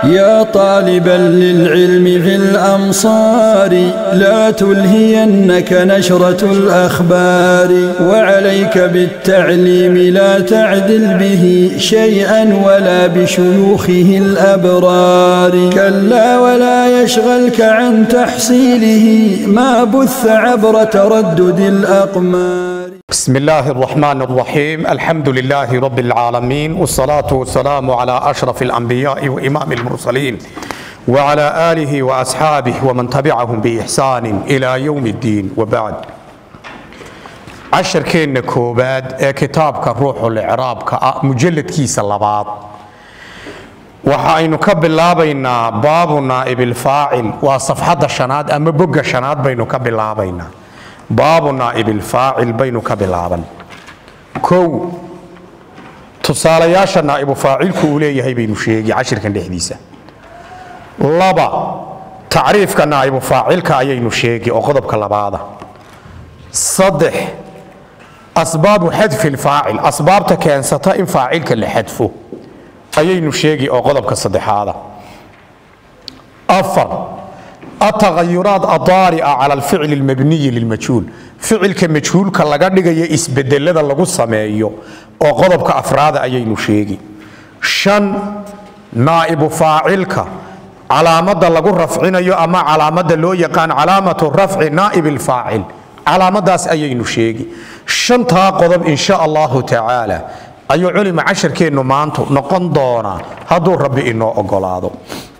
يا طالبا للعلم في الأمصار لا تلهينك نشرة الأخبار وعليك بالتعليم لا تعدل به شيئا ولا بشيوخه الأبرار كلا ولا يشغلك عن تحصيله ما بث عبر تردد الأقمار. بسم الله الرحمن الرحيم الحمد لله رب العالمين والصلاة والسلام على أشرف الأنبياء وإمام المرسلين وعلى آله وأصحابه ومن تبعهم بإحسان إلى يوم الدين وبعد. عشر كين كوباد كتابك الروح الإعراب مجلد كيس اللباط waxaynu ka bilaabaynaa baabu naa'ib al-faa'il waa safxada shanaad ama bogga shanaad baynu ka bilaabaynaa baabu naa'ib al-faa'il baynu ka bilaaban kow tusaalayaasha naa'ib faa'ilku uu leeyahay baynu sheegi cashirkan dhexdiisa laba taariifka naa'ib faa'ilka ayaynu sheegi oo qodobka labaada saddex asbaab hadf al-faa'il asbaabta keensata in faa'ilka la hadfo ayaynu sheegi oo qodobka saddexaada afar التغيرات الطارئة على الفعل المبني للمجهول فعل كمجهول كلاغا دغاي اسبدلada lagu sameeyo oo qodobka afraad ayaynu sheegi shan naa'ib faa'ilka calaamada lagu rafcinayo ama calaamada loo yaqaan calaamatu rafci naa'ib al-faa'il calaamadaas ayaynu sheegi shanta qodob insha Allah ta'ala ayuu culima casharkeenu maanta noqon doona haduu rabbi inoo ogolaado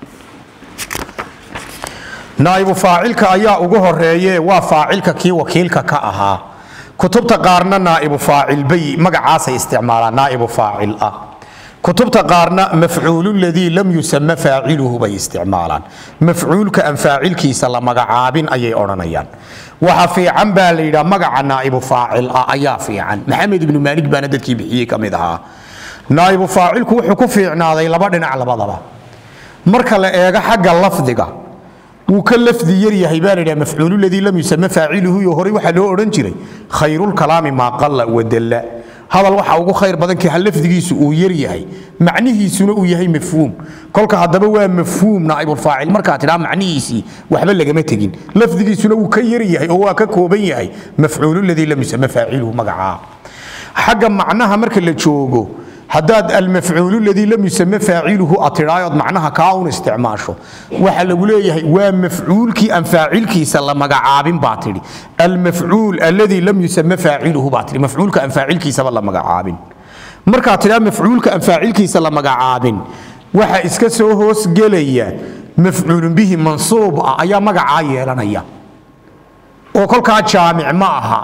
naa'ib faa'ilka ayaa ugu horeeyay waa faa'ilka kii wakiilka ka ahaa kutubta qaarna naa'ib faa'il bay magacaas ay isticmaalaan naa'ib faa'il ah kutubta qaarna maf'uul ladii lam yusamma faa'iluhu bay isticmaalaan maf'uulka an faa'ilkiisa la magacaabin ayay oranayaan waxa fiican baa la yiraahdaa magaca naa'ib faa'il ah ayaa fiican maxamed ibn maalik baa dadkii bixiyay kamid ahaa naa'ib faa'ilku wuxuu ku fiicnaaday laba dhinac labadaba marka la eego xagga lafdiga وكلف ذي يري بان مفعول الذي لم يسمى فاعله يهري waxa loo oran jiray khayrul kalaami ma qalla wadalla hadal waxa ugu khayr badan ki hal lafdigiisu uu yar yahay macnihiisuna uu yahay mafhuum kolka hadaba waa mafhuum naa'ib faa'il marka tiraa macnihiisi waxba laga ma tagin lafdigiisuna uu ka yar yahay oo waa ka kooban yahay maf'uul alladhi lam yusamma faa'iluhu magaca xaga macnaha marka la joogo هداد المفعول الذي لم يسمى فاعله أطرايض معناها كاون استعماشه وحلقوليه ومفعول كي أن فاعل كي سلم مقعابين باطلي المفعول الذي لم يسمى فاعله باطلي مفعول كأن فاعل كي سلم مقعابين مركا تلا مفعول كأن فاعل كي سلم مقعابين وحا اسكسوه سجلية مفعول به منصوب أيا مقعايا لنيا وكل كان جامع معها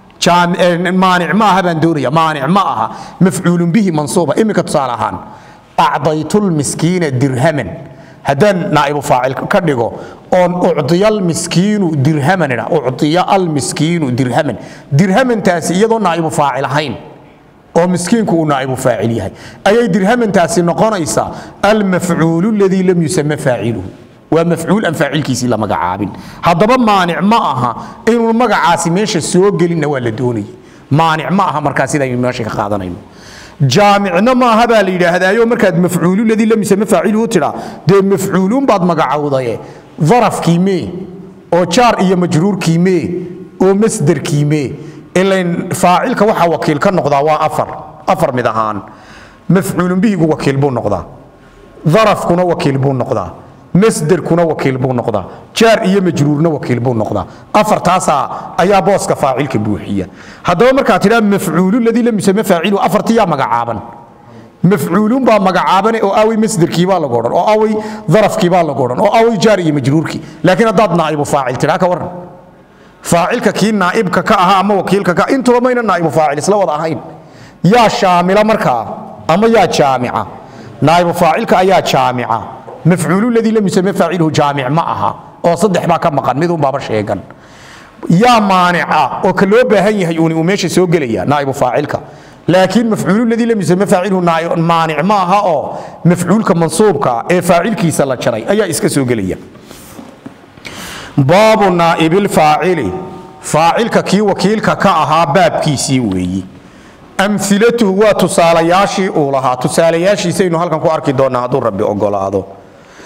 مانع معها بندورية مانع معها مفعول به منصوبة إمك تصالحان أعطيت المسكين درهما هذا نائب فاعل كدغو أن أعطي المسكين درهما أعطي المسكين درهما درهما تاسي يدو نائب فاعل هين أو مسكين كو نائب فاعليه أي درهما تاسي نقونيسا المفعول الذي لم يسمى فاعله ومفعول أن فاعل كيسي لما قعابين هذا مانع معها إنه المقعاسي ماشي السوق قلنا ولا دوني مانع معها مركاسي ذا ماشي خاضنا جامعنا ما هذا لي هذا يوم مركز مفعول الذي لم يسمى فاعله ترى ده مفعولون بعد مقعوضة ظرف كيمي أو شار إيه مجرور كيمي أو مصدر كيمي إلا فاعل كوحة وكيل كان نقضى أفر مدهان مفعول به وكيل بون نقضى ظرف كنا وكيل بون نقضى مصدر كنا وكيل بون نقضى جار إيه مجرورنا وكيل بون نقضى أفر تاسع أيا بوس كفاعل كبوحية هذا مركا ترى مفعول الذي لم يسمى فاعله أفر تيا مقعابا مفعولون با مقعابا أو أوي مصدر كيبا لقورن أو أوي ظرف كيبا لقورن أو أوي جار إيه مجرور كي لكن هذا نائب فاعل ترى كورن فاعلك كي نائبك كأها أما وكيلك كا أنتوا ما ين نائب فاعل سلا وضعين يا شاملة مركا أما يا جامعة نائب فاعلك أيا جامعة مفعول الذي لم يسمى فاعله جامع معها أو صدح ما كان مقان ميدون بابا شيئا يا مانعة وكلو بهي هيوني وماشي سوق ليا نائب فاعلك لكن مفعول الذي لم يسمى فاعله مانع معها أو مفعولك منصوبك إيه فاعلك يسلا شرعي أيا إسك سوق ليا باب نائب الفاعل فاعلك كي وكيلك كأها باب كي سيوي أمثلته وتصالياشي أولها تصالياشي سينو هل كان كو أركي دونا هدو ربي أقول هذا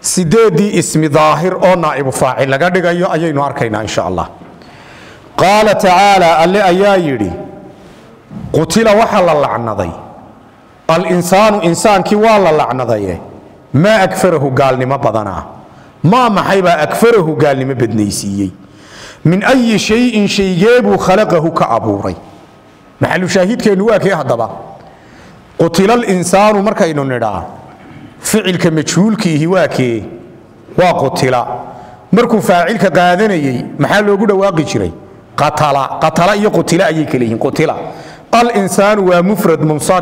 sideedii ismi daahir oo naa'ibu faacil laga dhigayo ayaynu arkaynaa insha allah qaala tacaala alle ayaa yidhi qutila waxa la lacnaday alinsaanu insaankii waa la lacnadaye maa akfarahu gaalnimo badanaa maa maxaybaa akfarahu gaalnimo badnaysiiyey min ayi shayin shaygeebuu khalaqahu ka abuuray maxalu shaahidkeennu waa kee haddaba qutila alinsaanu markaynu nidhaa ficilka majhuulkiihi waa kee waa qutila markuu faacilka qaadanayey maxaa loogu dhawaaqi jiray qatala iyo qutila ayay kala yihiin qutila alinsaanu waa mufrad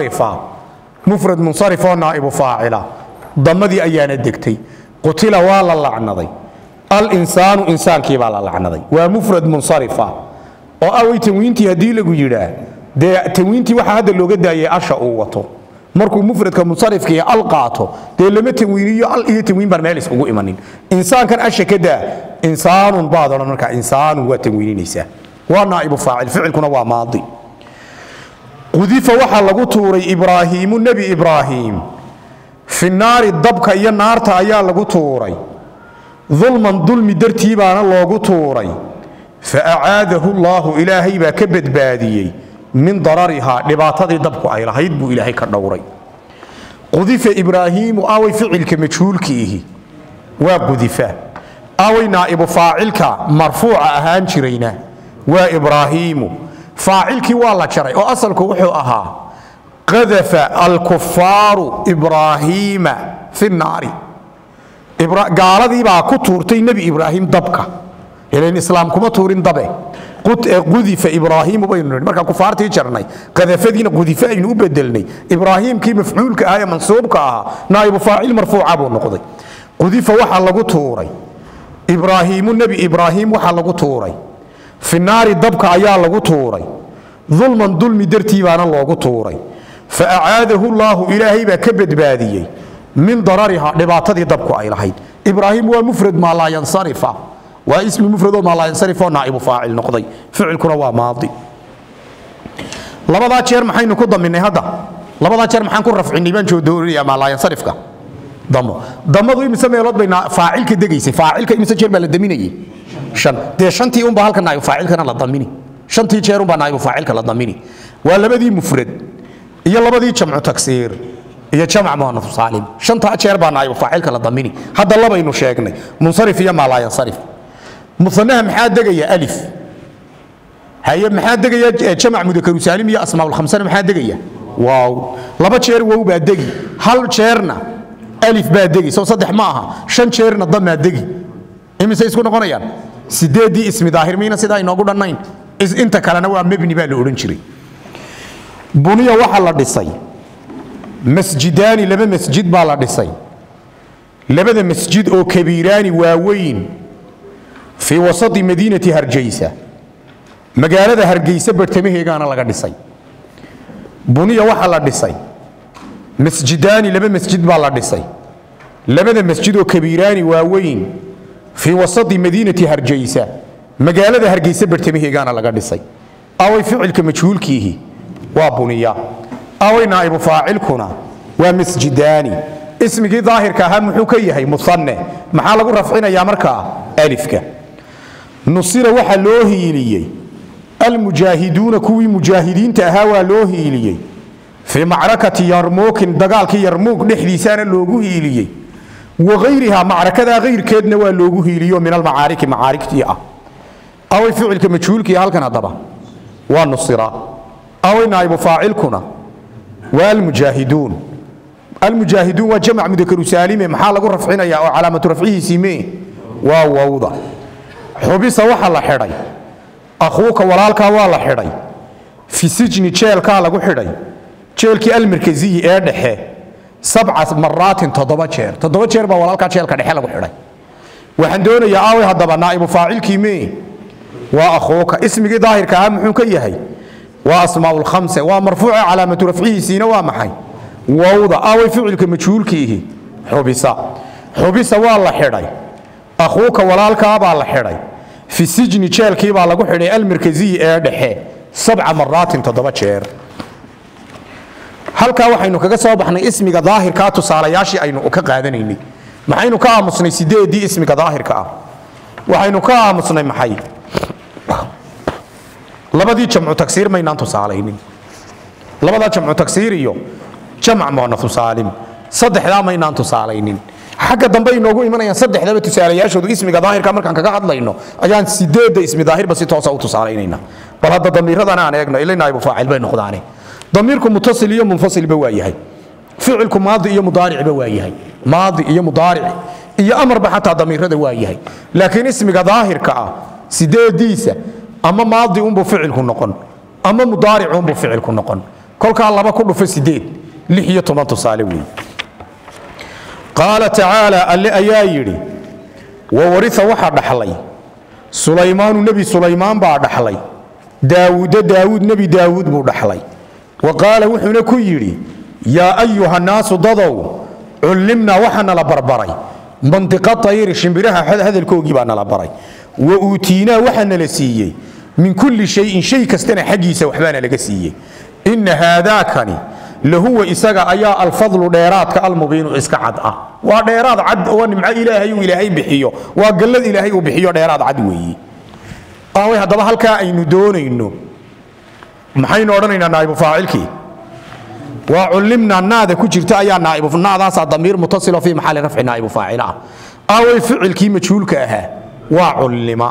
munsarifa oo naa'ibu faacila damadii ayaana degtay qutila waa la lacnaday alinsaanu insaankiibaa la lacnaday waa mufrad munsarifa oo away tanwiintii haddii lagu yidhaa dee tanwiintii waxaa hadda looga daayay asha uu wato markuu mufradka munsarifkii al qaato dee lama tanwiiniyo al iyo tanwiin baan meel iskugu imanin insaankan asha ka daa insaanun baad odhan markaa insaanun waa tanwiininaysaa waa naa'ibu faacil ficilkuna waa maadi qudifa waxaa lagu tuuray ibraahiimu nebi ibraahiim fi naari dabka iyo naarta ayaa lagu tuuray dulman dulmi dartii baana loogu tuuray fa acaadahu allaahu ilaahay baa ka badbaadiyey min dararihaa dhibaatadii dabku ay lahayd buu ilaahay ka dhowray qudifa ibraahiimu away ficilka majhuulkiihi waa qudifa away naa'ibu faacilka marfuuca ahaan jirayna waa ibraahiimu faacilkii waa la jaray oo asalku wuxuu ahaa qadafa alkufaaru ibraahiima fi naari gaaladii baa ku tuurtay nebi ibraahim dabka ilan islaam kuma tuurin dabe qudifa ibraahiimu baynu nidhi markaan kufaartii jarnay qadafadiina qudifa aynu u bedelnay ibraahiimkii mafcuulka ahaa ee mansuubka ahaa naa'ibu faacil marfuuca buu noqday qudifa waxaa lagu tuuray ibraahiimu nebi ibraahim waxaa lagu tuuray fi naari dabka ayaa lagu tuuray dulman dulmi dartii baana loogu tuuray fa acaadahu allaahu ilaahay baa ka badbaadiyey min dararihaa dhibaatadii dabku ay lahayd ibraahim waa mufrad maa laa yansarifa waa ismi mufrad oo maa laa yansarif oo naa'ibu faacil noqday ficilkuna waa maadi labadaa jeer maxaynu ku daminay hadda labadaa jeer maxaan ku rafcinay baan joodoonayaa maa laa yansarifka damadu imise meelood bay faacilka degaysay faacilka imise jeer baa la daminayay dee shantii unbaa halka naa'ibu faacilkana la damini shantii jeer unbaa naa'ibu faacilka la damini waa labadii mufrad iyo labadii jamcu taksiir iyo jamc muanaf saalim shantaa jeer baa naa'ibu faacilka la damini hadda labaynu sheegnay munsarif iyo maa laa yansarif musanaha maxaa degaya alif haye maxaa degaya jamc mudakaru saalim iyo asmaa'ul khamsana maxaa degaya waaw laba jeer wow baa degi hal jeerna alif baa degi soo saddex ma aha shan jeerna damaa degi imise isku noqonayaan sideedii ismi daahir miina sidaa inoogu dhannayn inta kalena waa mebni baa la odhan jiray buniya waxaa la dhisay masjidaani laba masjid baa la dhisay labada masjid oo kabiiraani waaweyn fii wasati madiinati hargeysa magaalada hargeysa bartamaheegaana laga dhisay buniya waxaa la dhisay masjidaani laba masjid baa la dhisay labada masjid oo kabiiraani waaweyn fii wasati madiinati hargeysa magaalada hargeysa bartamaheegaana laga dhisay away ficilka majhuulkiihi waa buniya away naa'ibu faacilkuna waa masjidaani ismigii daahirka ahaa muxuu ka yahay musanne maxaa lagu rafcinayaa markaa alifka nusira waxaa loo hiiliyey almujaahiduuna kuwii mujaahidiinta ahaa waa loo hiiliyey fii macrakati yarmuukin dagaalkii yarmuuk dhexdiisaana loogu hiiliyey wagayrihaa macrakadaa kayrkeedna waa loogu hiiliyo min almacaariki macaarigtii ah away ficilka majhuulkii halkan haddaba waa nusira away naa'ibu faacilkuna waa almujaahiduun almujaahiduun waa jamc mudakaru saalime maxaa lagu rafcinayaa oo calaamatu rafcihiisii mee waa wawda xubisa waxaa la xidhay akhuuka walaalkaa waa la xidhay fi sijni jeelkaa lagu xidhay jeelkii almarkaziyi ee dhexe sabca maraatin toddoba jeer baa walaalkaa jeelka dhexe lagu xidhay waxaan doonayaa aaway haddaba naa'ibu faacilkii mee waa akhuuka ismigii daahirka ahaa muxuu ka yahay waa asmaa'ul khamse waa marfuuca calaamatu rafcihiisiina waa maxay wawda aaway ficilka majhuulkiihi xubisa waa la xidhay akhuuka walaalkaa baa la xidhay fi sijni jeelkii baa lagu xidhay almarkaziyi ee dhexe sabca maraatin toddoba jeer halkaa waxaynu kaga soo baxnay ismiga daahirkaa tusaalayaashii aynu ka qaadanaynay maxaynu ka aamusnay sideedii ismiga daahirka ah waxaynu ka aamusnay maxay labadii jamcu taksiir maynaan tusaalaynin labada jamcu taksiir iyo jamc muannath saalim saddexdaa maynaan tusaalaynin xagga dambe inoogu imanayaan saddexdaba tusaalayaashoodu ismiga daahirka markaan kaga hadlayno ayaan sideedda ismi daahirba si toosa u tusaalaynayna bal hadda damiiradana aan eegno ilaa naa'ibu faacil bay noqdaane damiirku muttasil iyo munfasilba waa yahay ficilku maadi iyo mudaaricba waa yahay maadi iyo mudaaric iyo amarba xataa damiirada waa yahay laakiin ismiga daahirka ah sideediisa ama maadi unbuu ficilku noqon ama mudaaric unbuu ficilku noqon kolkaa laba ku dhufo sideed 16 tusaale weeye qaala tacaala alle ayaa yidhi wawarisa waxaa dhaxlay sulaymaanu nebi sulaymaan baa dhaxlay daawuuda daawuud nebi daawuud buu dhaxlay wa qaala wuxuuna ku yidhi yaa ayuha naasu dadow cullimnaa waxaa nala barbaray mantiqa tayri shimbiraha hadalkoogii baa nala baray wa uutiinaa waxaa nala siiyey min kulli shayin shay kastana xaggiisa waxbaana laga siiyey inna haadaakani lahuwa isaga ayaa alfadlu dheeraadka almubiinu iska cad ah waa dheeraad cad oo nimco ilaahay uu ilaahay bixiyo waa gallad ilaahay uu bixiyo dheeraad cad weeye aaway haddaba halkaa aynu doonayno maxaynu odhanaynaa naa'ibu faacilkii waa cullimnaa naada ku jirta ayaa naa'ibu naadaasaa damiir mutasilo fii maxalli rafci naa'ibu faacila ah aaway ficilkii majhuulka ahaa waa cullima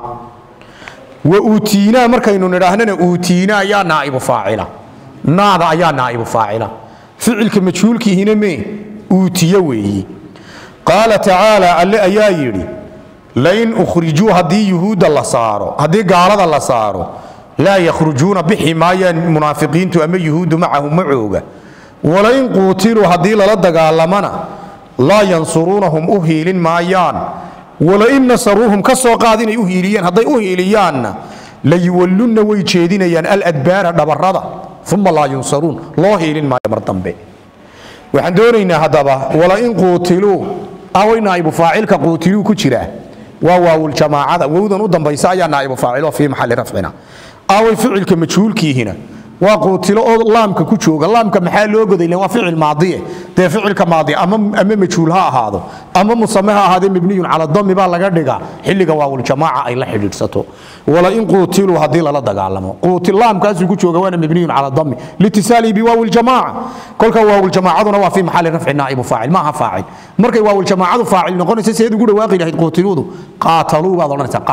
wa uutiinaa markaynu nidhaahnana uutiinaa ayaa naa'ibu faacila naada ayaa naa'ibu faacila ficilka majhuulkiihina mee uutiye weeyi qaala tacaala alle ayaa yidhi lain ukhrijuu haddii yuhuudda la saaro haddii gaalada la saaro laa yakhrujuuna bixi maayaan munaafiqiintu ama yuhuuddu macahu macooga walain quutiluu haddii lala dagaalamana laa yansuruunahum u hiilin maayaan walain nasaruuhum ka soo qaad inay u hiiliyeen hadday u hiiliyaanna layuwallunna way jeedinayaan aladbaara dhabarrada uma laa yunsaruun loo hiilin maayo mar dambe waxaan doonaynaa haddaba walain quutiluu away naa'ibu faacilka quutiluu ku jiraa waa waawuljamaacada wowdan u dambaysa ayaa naa'ibu faacilo fii maxalli rafcina away ficilka majhuulkiihina waa quutilo oo laamka ku jooga laamka maxaa loo goday waa ficil maadiye dee ficilka maadi ama majhuul ha ahaado ama musame ha ahaadee mabniyun cala dami baa laga dhigaa xilliga waawuljamaaca ay la xidhiidhsato walain quutiluu haddii lala dagaalamo quutil laamkaasuu ku jooga waana mabniyun cala dami litisaalihi biwaawuljamaaca kolka waawuljamaacaduna waa fii maxalli rafci naa'ibu faacil maaha faacil markay waawuljamaacadu faacil noqonaysa seed ugu dhawaaqi lahayd quutiluudu qaataluu baad odhanaysaa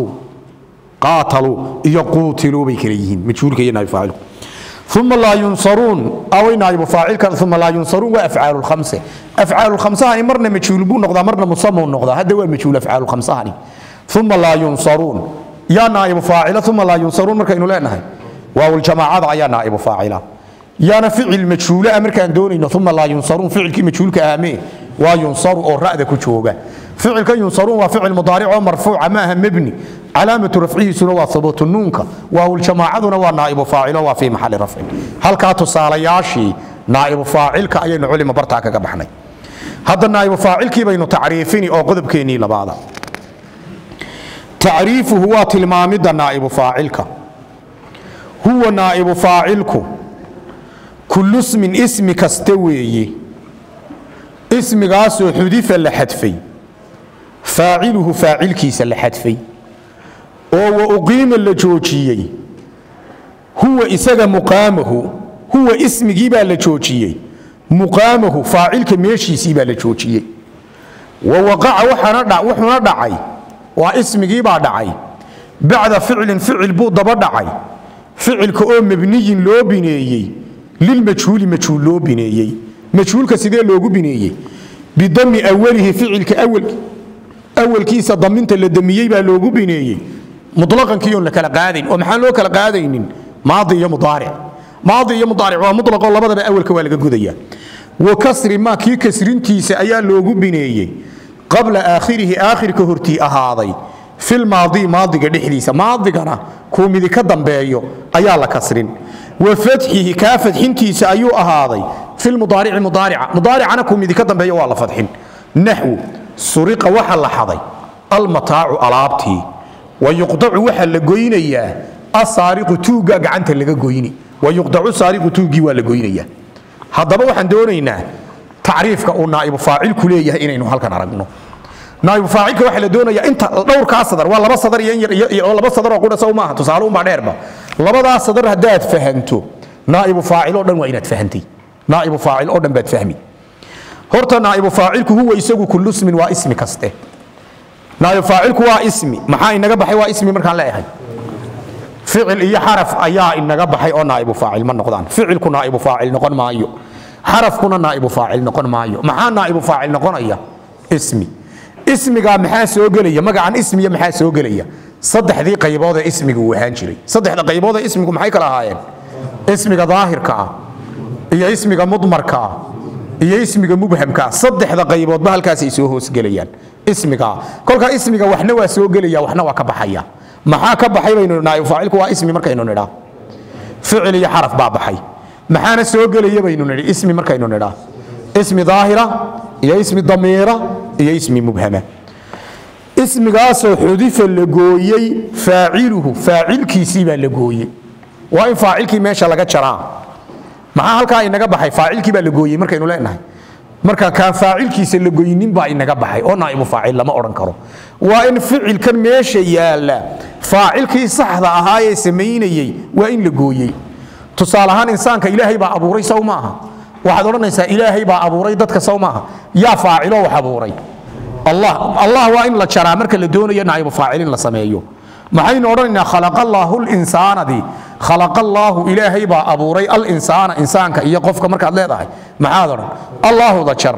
qaataluu iyo quutiluu bay kala yihiin majhuulka iyo naa'ibu faacilku ثم لا ينصرون أو نائب فاعل ثم لا ينصرون وأفعال الخمسة أفعال الخمسة هني مرنا مجهول بو نقضى مرنا مصمم نقضى هذا هو مجهول أفعال الخمسة هني ثم لا ينصرون يا نائب فاعل ثم لا ينصرون مركا إنه لا نهي واو الجماعة يا نائب فاعل يا نفعل مجهول أمر كان دوني ثم لا ينصرون فعل كي مجهول كآمي وينصر أو رأد كتشوجة فعل كي ينصرون وفعل مضارع مرفوع معها مبني علامة رفعه سنوى ثبوت النونك وهو الجماعة نوى نائب فاعل وفي محل رفع هل كاتو صالياشي نائب فاعل كأين علم برتاك قبحني هذا النائب فاعل كي بين تعريفيني أو قذب كيني لبعض تعريفه هو تلمامد نائب فاعلك هو نائب فاعلك كل اسم كاستوي اسم قاسو حديث لحدفي فاعله فاعل كيس لحدفي oo uqiima la joojiyay huwa isaga muqaamahu huwa ismigii baa la joojiyay muqaamahu faacilka meeshiisii baa la joojiyay wa waqa'a wuxuuna dhacay waa ismigii baa dhacay bacda ficil buu daba dhacay ficilka oo mabniyin loo bineeyey lilmajhuuli majhuul loo bineeyey majhuulka sidee loogu bineeyey bidami awalihi ficilka awalkiisa daminta la damiyey baa loogu bineeyey مطلقا كيون لكلا قادين ومحان لو كلا قادين ماضي مضارع ومطلق والله بدأ أول كوالك قدية وكسر ما كي كسرنتي سأيا لوغو بنيي قبل آخر كهرتي أهاضي في الماضي ماضي قد حديثة ماضي قنا كومي ذي كدن بيو أيا لكسرين وفتحه كافة حنتي سأيو أهاضي في المضارع مضارع أنا كومي ذي كدن بيو والله فتحين نحو سرق وحل حظي المطاع ألابتي ويقطع وحل لغوينيا السارق توغا غعنت لغا غويني ويقطع السارق توغي ولا غوينيا هذا waxaan doonaynaa tacriifka uu naa'ibu faacilku leeyahay inaynu halkan aragno naa'ibu faacilka waxa la doonayaa inta dhowrka sadar waa laba sadar iyo laba sadar oo qudhaso ma aha tusaale uma dheerba labada sadar hadaad fahanto naa'ibu faacil oo dhan waa inaad fahantay naa'ibu faacil oo dhan baad fahmi horta naa'ibu faacilku huwa isagu kullu ismin waa ismi kaste naa'ibu faacilku waa ismi maxaa inaga baxay waa ismi markaan leeyahay ficil iyo xaraf ayaa inaga baxay oo naa'ibu faacil ma noqdaan ficilku naa'ibu faacil noqon maayo xarafkuna naa'ibu faacil noqon maayo maxaa naa'ibu faacil noqonaya ismi ismiga maxaa soo gelaya magacan ismiga maxaa soo gelaya saddexdii qaybood ee ismigu uu ahaan jiray saddexda qaybood ee ismigu maxay kala ahaayeen ismiga daahirka ah iyo ismiga mudmarka ah iyo ismiga mubhamka ah saddexda qaybood ba halkaas ay soo hoos gelayaan ismiga kolka ismiga waxna waa soo gelaya waxna waa ka baxaya maxaa ka baxay baynu naa'ibu faacilku waa ismi markaynu nidhaa ficil iyo xaraf baa baxay maxaana soo gelaya baynu nidhi ismi markaynu nidhaa ismi daahira iyo ismi damiira iyo ismi mubhama ismigaasoo xudifa la gooyey faaciluhu faacilkiisii baa la gooyey waa in faacilkii meesha laga jaraa maxaa halkaa inaga baxay faacilkii baa la gooyey markaynu leenahay marka kaan faacilkiisa la gooynin baa inaga baxay oo naa'ibu faacil lama odhan karo waa in ficilkan meesha yaala faacilkii saxda ahaa ee samaynayey waa in la gooyey tusaale ahaan insaanka ilaahay baa abuuray saw maaha waxaad odhanaysaa ilaahay baa abuuray dadka saw maaha yaa faacilo wax abuuray allah waa in la jaraa marka la doonayo naa'ibu faacil in la sameeyo maxaynu odhanaynaa khalaqa allaahu linsaanadii khalaqa allaahu ilaahay baa abuuray alinsaana insaanka iyo qofka markaad leedahay maxaad odhan allaahuda jar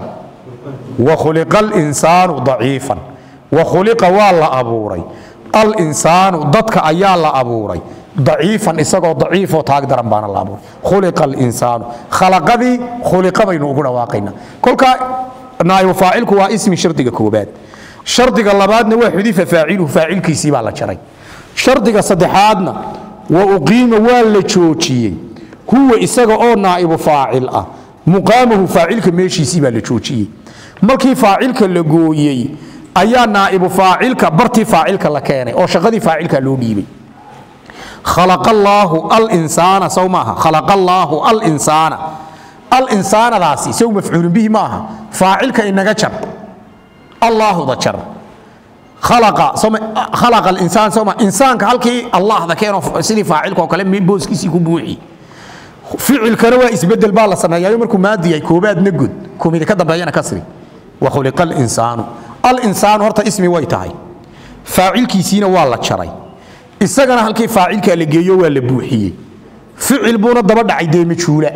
wa khuliqa alinsaanu daciifan wa khuliqa waa la abuuray alinsaanu dadka ayaa la abuuray daciifan isagoo daciifoo taag daran baana la abuuray khuliqa alinsaanu khalaqadii khuliqa baynu ugu dhawaaqaynaa kolka naa'ibu faacilku waa ismi shardiga koobaad shardiga labaadna waa xudifa faaciluhu faacilkiisii baa la jaray shardiga saddexaadna wa uqiima waa la joojiyey huwa isaga oo naa'ibu faacil ah muqaamahu faacilka meeshiisii baa la joojiyey markii faacilka la gooyey ayaa naa'ibu faacilka bartii faacilka la keenay oo shaqadii faacilka loo dhiibay khalaqa allaahu alinsaana saw maaha khalaqa allaahu alinsaana alinsaanadaasi saw mafcuulun bihi maaha faacilka inaga jar allaahuda jar khalaqa alinsaan sawma insaanka halkii allahda keeno sidii faacilka oo kale booskiisii ku buuxi ficilkana waa isbedel baa la sameeyayo markuu maadiyay koobaadna gud kumida ka dambeeyana kasri wa khuliqa alinsaanu alinsaanu horta ismi way tahay faacilkiisiina waa la jaray isagana halkii faacilka la geeyo waa la buuxiyey ficil buuna daba dhacay dee majhuula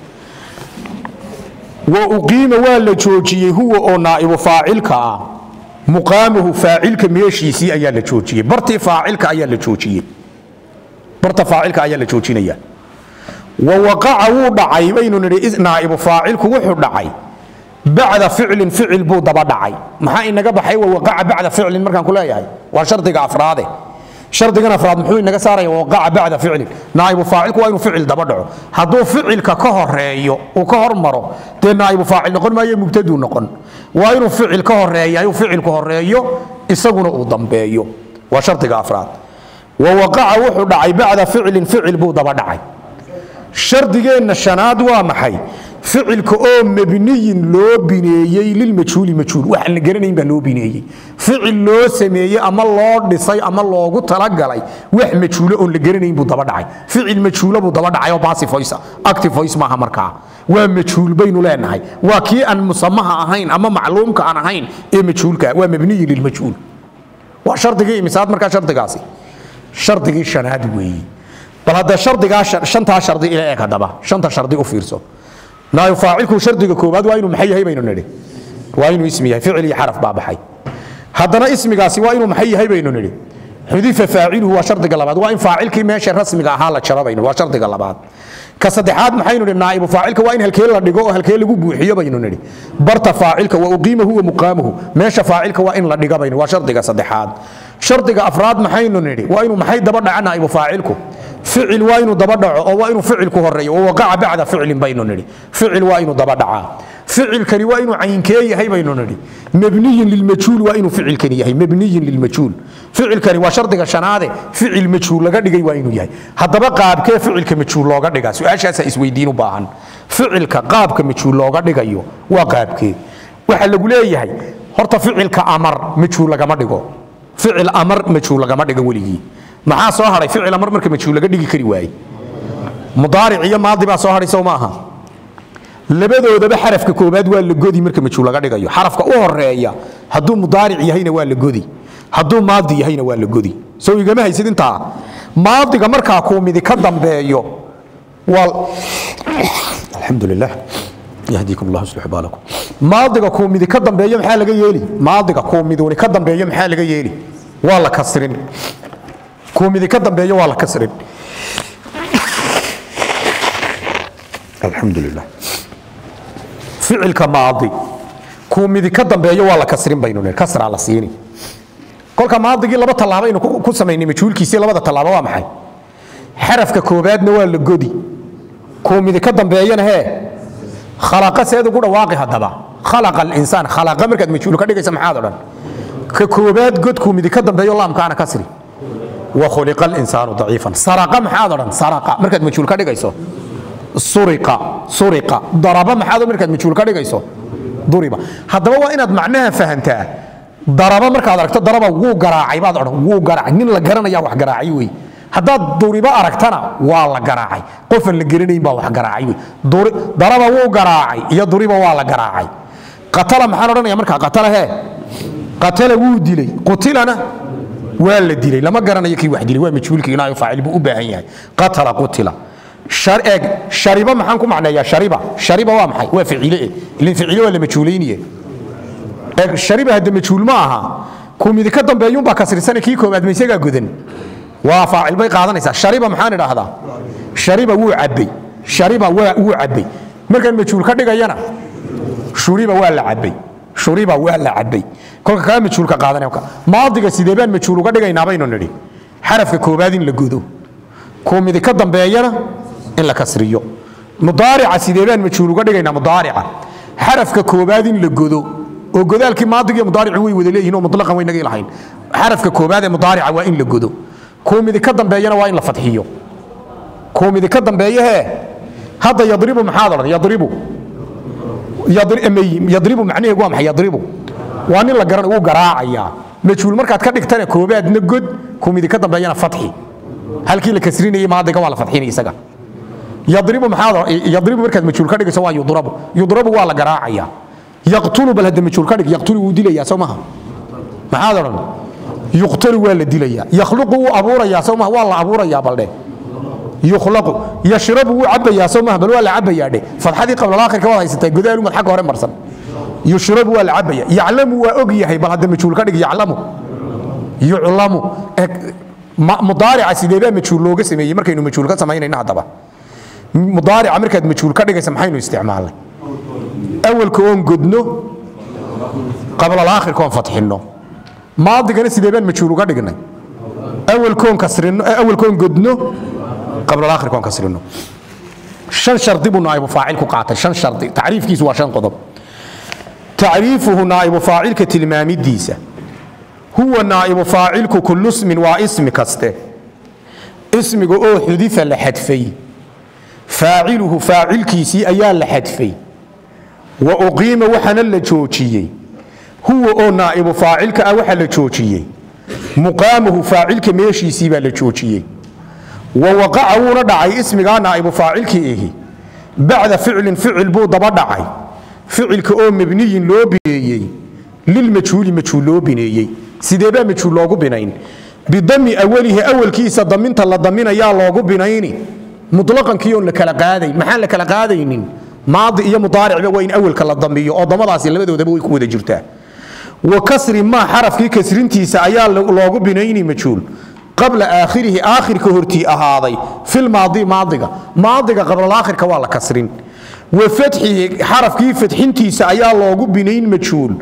wa uqiima waa la joojiyey huwa oo naa'ibu faacilka ah muqaamahu faacilka meeshiisii ayaa la joojiyey bartii faacilka ayaa la joojiyey barta faacilka ayaa la joojinaya wa waqaca wuu dhacay baynu nidhi naa'ibu faacilku wuxuu dhacay bacda ficlin ficil buu daba dhacay maxaa inaga baxay wa waqaca bacda ficlin markaan ku leeyahay waa shardiga afraade shardigan afraad muxuu inaga saaraya waqaca bacda ficlin naa'ibu faacilku waa inuu ficil daba dhaco hadduu ficilka ka horeeyo uu ka hormaro dee naa'ibu faacil noqon maayo mubtaduu noqon waa inuu ficil ka horeeya uu ficilku horeeyo isaguna uu dambeeyo waa shardiga afraad wa waqaca wuxuu dhacay bacda ficlin ficil buu daba dhacay shardigeenna shanaad waa maxay ficilka oo mabniyin loo bineeyey lilmajhuuli majhuul waxaan la garanayn baa loo bineeyey ficil loo sameeyey ama loo dhisay ama loogu talagalay wax majhuulo oon la garanayn buu daba dhacay ficil majhuulo buu daba dhacay oo passive voice active voice maaha markaa waa majhuul baynu leenahay waa kii aan musamaha ahayn ama macluumka aan ahayn ee majhuulka waa mabniyin lilmajhuul waa shardigii imisaad markaa shardigaasi shardigii shanaad weeye bal hadda shardigaa shantaa shardi ila eeg haddaba shanta shardi u fiirso naa'ibu faacilku shardiga koobaad waa inuu maxay yahay baynu nidhi waa inuu ismi yahay ficil iyo xaraf baa baxay haddana ismigaasi waa inuu maxay yahay baynu nidhi xudifa faaciluhu waa shardiga labaad waa in faacilkii meesha rasmiga ahaa la jaro baynu waa shardiga labaad ka saddexaad maxaynu nidhi naa'ibu faacilka waa in halkee la dhigo oo halkee lagu buuxiyo baynu nidhi barta faacilka wa uqiima huwa muqaamuhu meesha faacilka waa in la dhigo baynu waa shardiga saddexaad shardiga afraad maxaynu nidhi waa inuu maxay daba dhaca naa'ibu faacilku ficil waa inuu daba dhaco oo waa inuu ficilku horeeyo oo waqaca bacda ficilin baynu nidhi ficil waa inuu daba dhacaa ficilkani waa inuu cayinkee yahay baynu nidhi mabniyin lilmajhuul waa inuu ficilkani yahay mabniyin lilmajhuul ficilkani waa shardiga shanaade ficil majhuul laga dhigay waa inuu yahay haddaba qaabkee ficilka majhuul looga dhigaa su-aashaasaa isweydiin u baahan ficilka qaabka majhuul looga dhigayo waa qaabkee waxaa lagu leeyahay horta ficilka amar majhuul lagama dhigo ficil amar majhuul lagama dhigo weligii maxaa soo haray ficil amar marka majhuul laga dhigi kari waaye mudaaric iyo maadi baa soo haray soo maaha labadoodaba xarafka koobaad waa la godi marka majhuul laga dhigayo xarafka u horeeya hadduu mudaaric yahayna waa la godi hadduu maadi yahayna waa la godi soo igama haysid intaa maadiga markaa kuu midi ka dambeeyo alxamdulilah yahdiikum allah yuslix baalakum maadiga kuu midi ka dambeeyo maxaa laga yeeli maadiga kuu miduni ka dambeeyo maxaa laga yeeli waa la kasrin kuu midi ka dambeeyo waa la kasrin alxamdulilah ficilka maadi kuu midi ka dambeeyo waa la kasrin baynu nidhi kasraa la siini kolka maadigii laba tallaabo aynu ku samaynay majhuulkiisii labada tallaabo waa maxay xarafka koobaadna waa la godi kuu midi ka dambeeyana hee khalaqa seed ugu dhawaaqi haddaba khalaqa alinsaan khalaqa markaad majhuul ka dhigaysa maxaad odhan ka koobaad god kuu midi ka dambeeyo laamkaana kasri wa khuliqa alinsaanu daciifan saraqa maxaad odhan saraqa markaad majhuul ka dhigayso suriqa suriqa daraba maxaad markaad majhuul ka dhigayso duriba haddaba waa inaad macnaha fahantaa daraba markaad aragto daraba wuu garaacay baad odhan wuu garaacay nin la garanaya wax garaacay wey haddaad duriba aragtana waa la garaacay qofan la garanayn baa wax garaacay wey daraba wuu garaacay iyo duriba waa la garaacay qatala maxaan odhanaya markaa qatala hee qatala wuu dilay qutilana waa la dilay lama garanayo kii wax dilay waa majhuulkii inaayo faacil buu u baahan yahay qatala qutila shariba maxaan ku macneeyaa shariba waa maxay waa ficile ilin ficile waa la majhuulayniye shariba hadda majhuul ma aha kuu midi ka dambeeyuun baa kasrisana kii koobaad maysagaa godan waa faacil bay qaadanaysaa shariba maxaan idhaahdaa shariba wuu cabbay shariba wuu cabbay markaan majhuul ka dhigayana shuriba waa la cabbay shuriba waa la cabbay kolka kaa majhuulka qaadanaya maadiga sidee baan majhuul uga dhigaynaa baynu nidhi xarafka koobaad in la godo kuu midi ka dambeeyana in la kasriyo mudaarica sidee baan majhuul uga dhigaynaa mudaarica xarafka koobaad in la godo oo godaalkii maadiga iyo mudaaricu way wada leeyihiin oo mutlaqan way naga lahayn xarafka koobaad ee mudaarica waa in la godo kuu midi ka dambeeyana waa in la fadxiyo kuu midi ka dambeeyahee hadda yadribu maxaad odhan yadribu macnaheegu waa maxay yadribu waa nin la garan wuu garaacayaa majhuul markaad ka dhigtana koobaadna god kuu midi ka dambeeyana fadxi halkii la kasrinayay maadiga waa la fadxinay isaga yadribu markaad majhuul ka dhigayso waa yudrabu waa la garaacayaa yaqtulu bal hadda majhuul ka dhig yaqtulu wuu dilayaa soo maha maxaad odhan yuqtalu waa la dilayaa yakhluqu wuu abuurayaa soo maha waa la abuurayaa baldhe yukhlaqu yashrabu wuu cabbayaa soo maha bal waa la cabbayaa dhe fadxadii qablalakhirka waad haysataa godaalu mad xagga hore marsan yushrabu waa la cabbayaa yaclamu waa og yahay bal hadda majhuul ka dhig yaclamu yuclamu mudaarica sidee baa majhuul looga sameeyey markaynu majhuul ka samaynayna haddaba mudaarica markaad majhuul ka dhigaysa maxaynu isticmaalnay awalka oon godno qablalakhirka oon fadxinno maadigana sidee baan majhuul uga dhignay awalkoon godno qablalakhirka oon kasrino shan shardi buu naa'ibu faacil ku qaatay shan shardi tacriifkiisu waa shan qodob tacriifuhu naa'ibu faacilka tilmaamidiisa huwa naa'ibu faacilku kullu ismin waa ismi kaste ismiga oo xudifa la xadfay faaciluhu faacilkiisii ayaa la xadfay wa uqiima waxaana la joojiyey huwa oo naa'ibu faacilka ah waxa la joojiyey muqaamuhu faacilka meeshiisii baa la joojiyey wa waqaca wuuna dhacay ismigaa naa'ibu faacilkii ahi bacda ficlin ficil buu daba dhacay ficilka oo mabniyin loo bineeyey lilmajhuuli majhuul loo bineeyey sidee baa majhuul loogu binayn bidami awalihi awalkiisa daminta la daminayaa loogu binayni mutlaqankii oon la kala qaadayn maxaan la kala qaadaynin maadi iyo mudaaricba waa in awalka la damiyo oo damadaasi labadoodaba way ku wada jirtaa wa kasri maa xarafkii kasrintiisa ayaa loogu binayni majhuul qabla aakhirihi aakhirka hortii ahaaday filmaadi maadiga qablalakhirka waa la kasrin wa fatxihi xarafkii fatxintiisa ayaa loogu binayn majhuul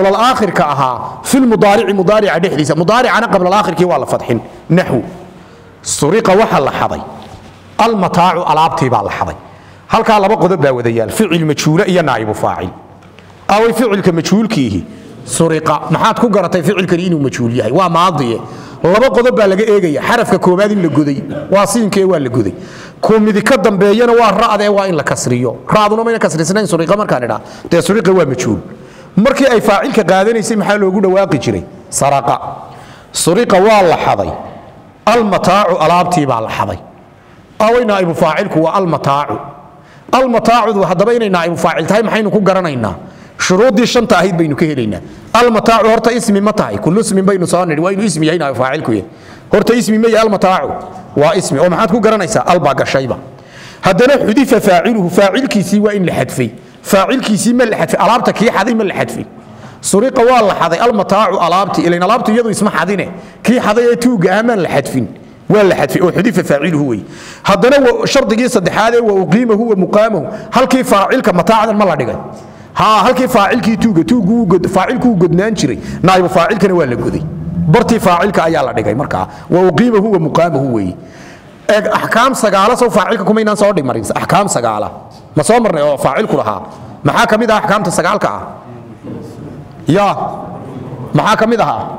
qablalakhirka ahaa filmudaarici mudaarica dhexdiisa mudaaricana qablalakhirkii waa la fadxin naxwu suriqa waxa la xaday almataacu alaabtii baa la xaday halkaa laba qodob baa wada yaal ficil majhuula iyo naa'ibu faacil away ficilka majhuulkiihi suriqa maxaad ku garatay ficilkani inuu majhuul yahay waa maadiye laba qodob baa laga eegaya xarafka koobaad in la goday waa siinkee waa la goday kumidi ka dambeeyana waa ra'de waa in la kasriyo ra'duna ma kasrisnayn suriqa markaan idhaa dee suriqa waa majhuul markii ay faacilka qaadanaysay maxaa loogu dhawaaqi jiray saraqa suriqa waa la xaday almataacu alaabtii baa la xaday away naa'ibu faacilku waa almataacu haddaba inay naa'ibu faacil tahay maxaynu ku garanaynaa shuruudii shanta ahayd baynu ka helaynaa almataacu horta ismi ma tahay kullu ismin baynu soo nidhi waa inuu ismi yahay naa'ibu faacilku yahay horta ismi ma yahay almataacu waa ismi oo maxaad ku garanaysaa albaa gashayba haddana xudifa faaciluhu faacilkiisii waa in la xadfay faacilkiisii ma la xadfay alaabta kii xaday ma la xadfay suriqa waa la xaday almataacu alaabtii ilayn alaabtu iyadu isma xadine kii xaday ee tuuga ah maan la xadfin waa la xadfay oo xudifa faaciluhu wey haddana shardigii saddexaad ee wa uqiimahu wa muqaamahu halkii faacilka mataacdan ma la dhigay halkii faacilkii faacilkuu godnaan jiray naa'ibu faacilkana waa la goday bartii faacilka ayaa la dhigay markaa wa uqiimahu wa muqaamahu weeye axkaam sagaala sow faacilka kumaynaan soo dhigmarin axkaam sagaala ma soo marnay oo faacilku lahaa maxaa ka mid ah axkaamta sagaalka ah ya maxaa ka mid ahaa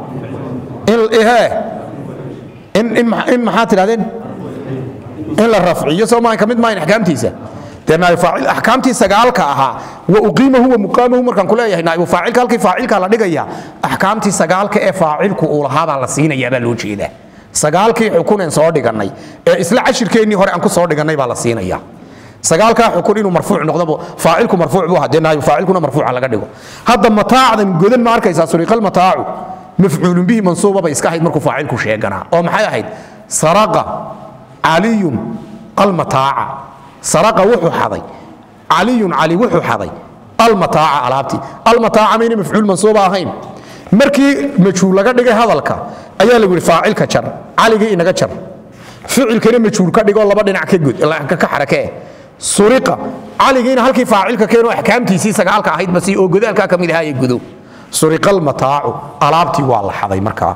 in maxaa tidhahdeen in la rafciyo soo maan ka mid maayn axkaamtiisa dee naa'ibu faacil axkaamtii sagaalka ahaa wa uqiimahu wa muqaamahu markaan ku leeyahay naa'ibu faacilka halkii faacilka la dhigaya axkaamtii sagaalka ee faacilku uu lahaa baa la siinayaa baa loo jeedaa sagaalkii xukuneen soo dhigannay ee isla cashirkeennii hore aan ku soo dhigannay baa la siinayaa sagaalkaa xukun inuu marfuuc noqdo faacilku marfuuc buu ahaa dee naa'ibu faacilkuna marfuuca laga dhigo hadda mataacdan godan ma arkaysaa suriqal mataacu mafcuulun bihi mansuuba bay iska ahayd markuu faacilku sheeganaa oo maxay ahayd saraqa caliyun almataaca saraqa wuxuu xaday caliyun cali wuxuu xaday almataaca alaabtii almataaca mayna mafcuul mansuuba ahayn markii majhuul laga dhigay hadalka ayaa lagu yidhi faacilka jar caligii inaga jar ficilkana majhuul ka dhigoo laba dhinac ka xarakee suriqa caligiina halkii faacilka keeno axkaamtiisii sagaalka ahayd basi oo godaalkaa ka mid ahaa ee gudo suriqa almataacu alaabtii waa la xaday markaa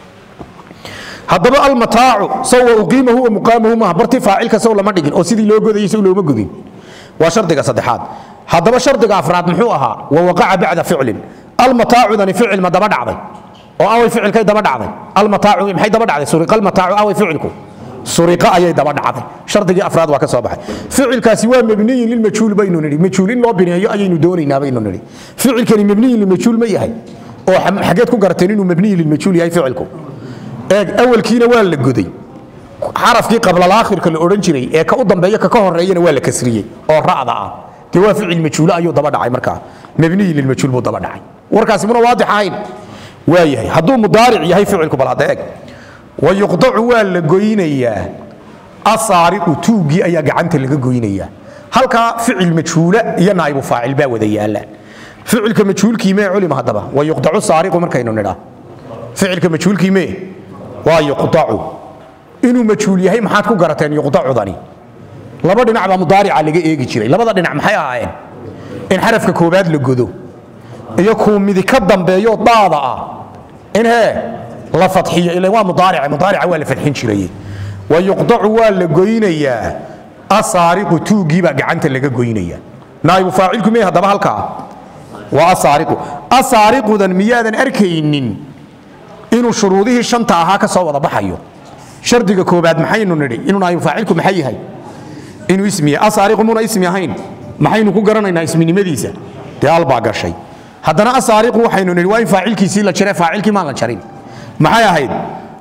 haddaba almataacu saw wa uqiimahu wa muqaamahu maaha bartii faacilka saw lama dhigin oo sidii loo godayay saw looma godin waa shardiga saddexaad haddaba shardiga afraad muxuu ahaa wa waqaca bacda ficlin almataacudani ficil ma daba dhacday oo away ficilkay daba dhacday almataacu maxay daba dhacday suriqa almataacu away ficilku suriqa ayay daba dhacday shardigii afraad waa ka soo baxay ficilkaasi waa mabniyin lilmajhuul baynu nidhi majhuul in loo bineeyo ayaynu doonaynaa baynu nidhi ficilkani mabniyin lilmajhuul ma yahay oo xageed ku garateen inuu mabniyin lilmajhuul yahay ficilku awalkiina waa la goday xarafkii qablalakhirka la odhan jiray ee ka u dambeeya ka horeeyana waa la kasriyey oo ra'da ah dee waa ficil majhuula ayuu daba dhacay markaa mabniyin lilmajhuul buu daba dhacay warkaasi muna waadix ahayn waa yahay hadduu mudaaric yahay ficilku bal hadda eeg wayuqdacu waa la goynayaa asaariqu tuugii ayaa gacanta laga goynayaa halkaa ficil majhuula iyo naa'ibu faacil baa wada yaala ficilka majhuulkii mee culima haddaba wayuqdacu saariqu markaynu nidhaa ficilka majhuulkii mee waa yuqdacu inuu majhuul yahay maxaad ku garateen yuqdacudani laba dhinac baa mudaarica laga eegi jiray labada dhinac maxay ahaayeen in xarafka koobaad la godo iyo kuu midi ka dambeeyo daada ah in la fadxiyo ilaa waa mudaarica waa la fadxin jiray wayuqdacu waa la goynayaa asaariqu tuugii baa gacanta laga goynayaa naa'ibu faacilku mee haddaba halkaa waa asaariqu asaariqudan miyaadan arkaynin inuu shuruudihii shanta ahaa ka soo wada baxayo shardiga koobaad maxaynu nidhi inuu naa'ibu faacilku maxay yahay inuu ismi yahay asaariqu muna ismi ahayn maxaynu ku garanaynaa isminimadiisa dee albaa gashay haddana asaariqu waxaynu nidhi waa in faacilkiisii la jire faacilkii maan la jarin maxay ahayd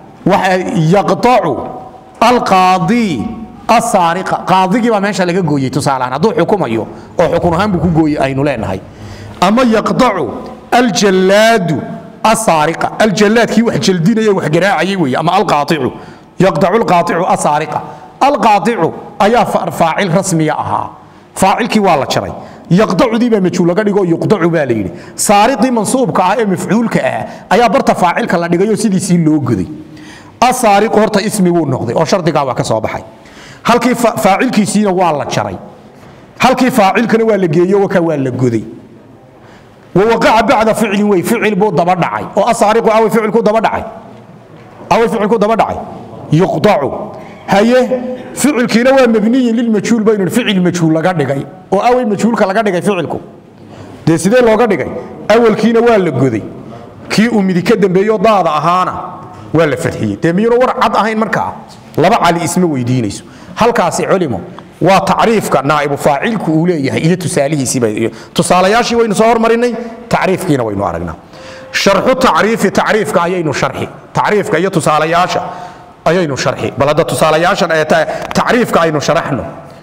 yaqdacu alqaadi asaariqa qaadigii baa meesha laga gooyey tusaalahaan hadduu xukumayo oo xukun ahaan buu ku gooyey aynu leenahay ama yaqdacu aljallaadu asaariqa aljallaadkii wax jaldinaya wax garaacayay weeye ama alqaaicu yaqdacu alqaaicu asaariqa alqaaicu ayaa faacil rasmiya ahaa faacilkii waa la jaray yaqdacudii baa majhuul laga dhigo yuqdacu baa la yidhi saariqii mansuubka ah ee mafcuulka ah ayaa barta faacilka la dhigay oo sidiisii loo goday asaariqu horta ismi wuu noqday oo shardigaa waa ka soo baxay halkii faacilkiisiina waa la jaray halkii faacilkana waa la geeyo waka waa la goday wawaqaca bacda ficlin wey ficil buu daba dhacay oo asaariqu away ficilku daba dhacay يقطع هي فعل كينا مبني للمجهول بين الفعل المجهول لغا دغاي او اول مجهول ka laga dhigay ficilku de sidee looga dhigay awalkiina waa la goday kii uu midi ka dambeeyo daada ahaana waa la fadhiyay de miyiro war cad ahayn marka laba cali isma weydiinayso halkaasi culimo waa tacriifka naa'ibu faacilku uu leeyahay iyo tusaalihiisa tusaalayaashii waynu soo hormarinay tacriifkiina waynu aragnaa sharxu tacriifka ayaynu sharxi tacriifka iyo tusaalayaasha ayaynu sharxi bal hada tusaalayaashan ay tacriifka aynu sharaxno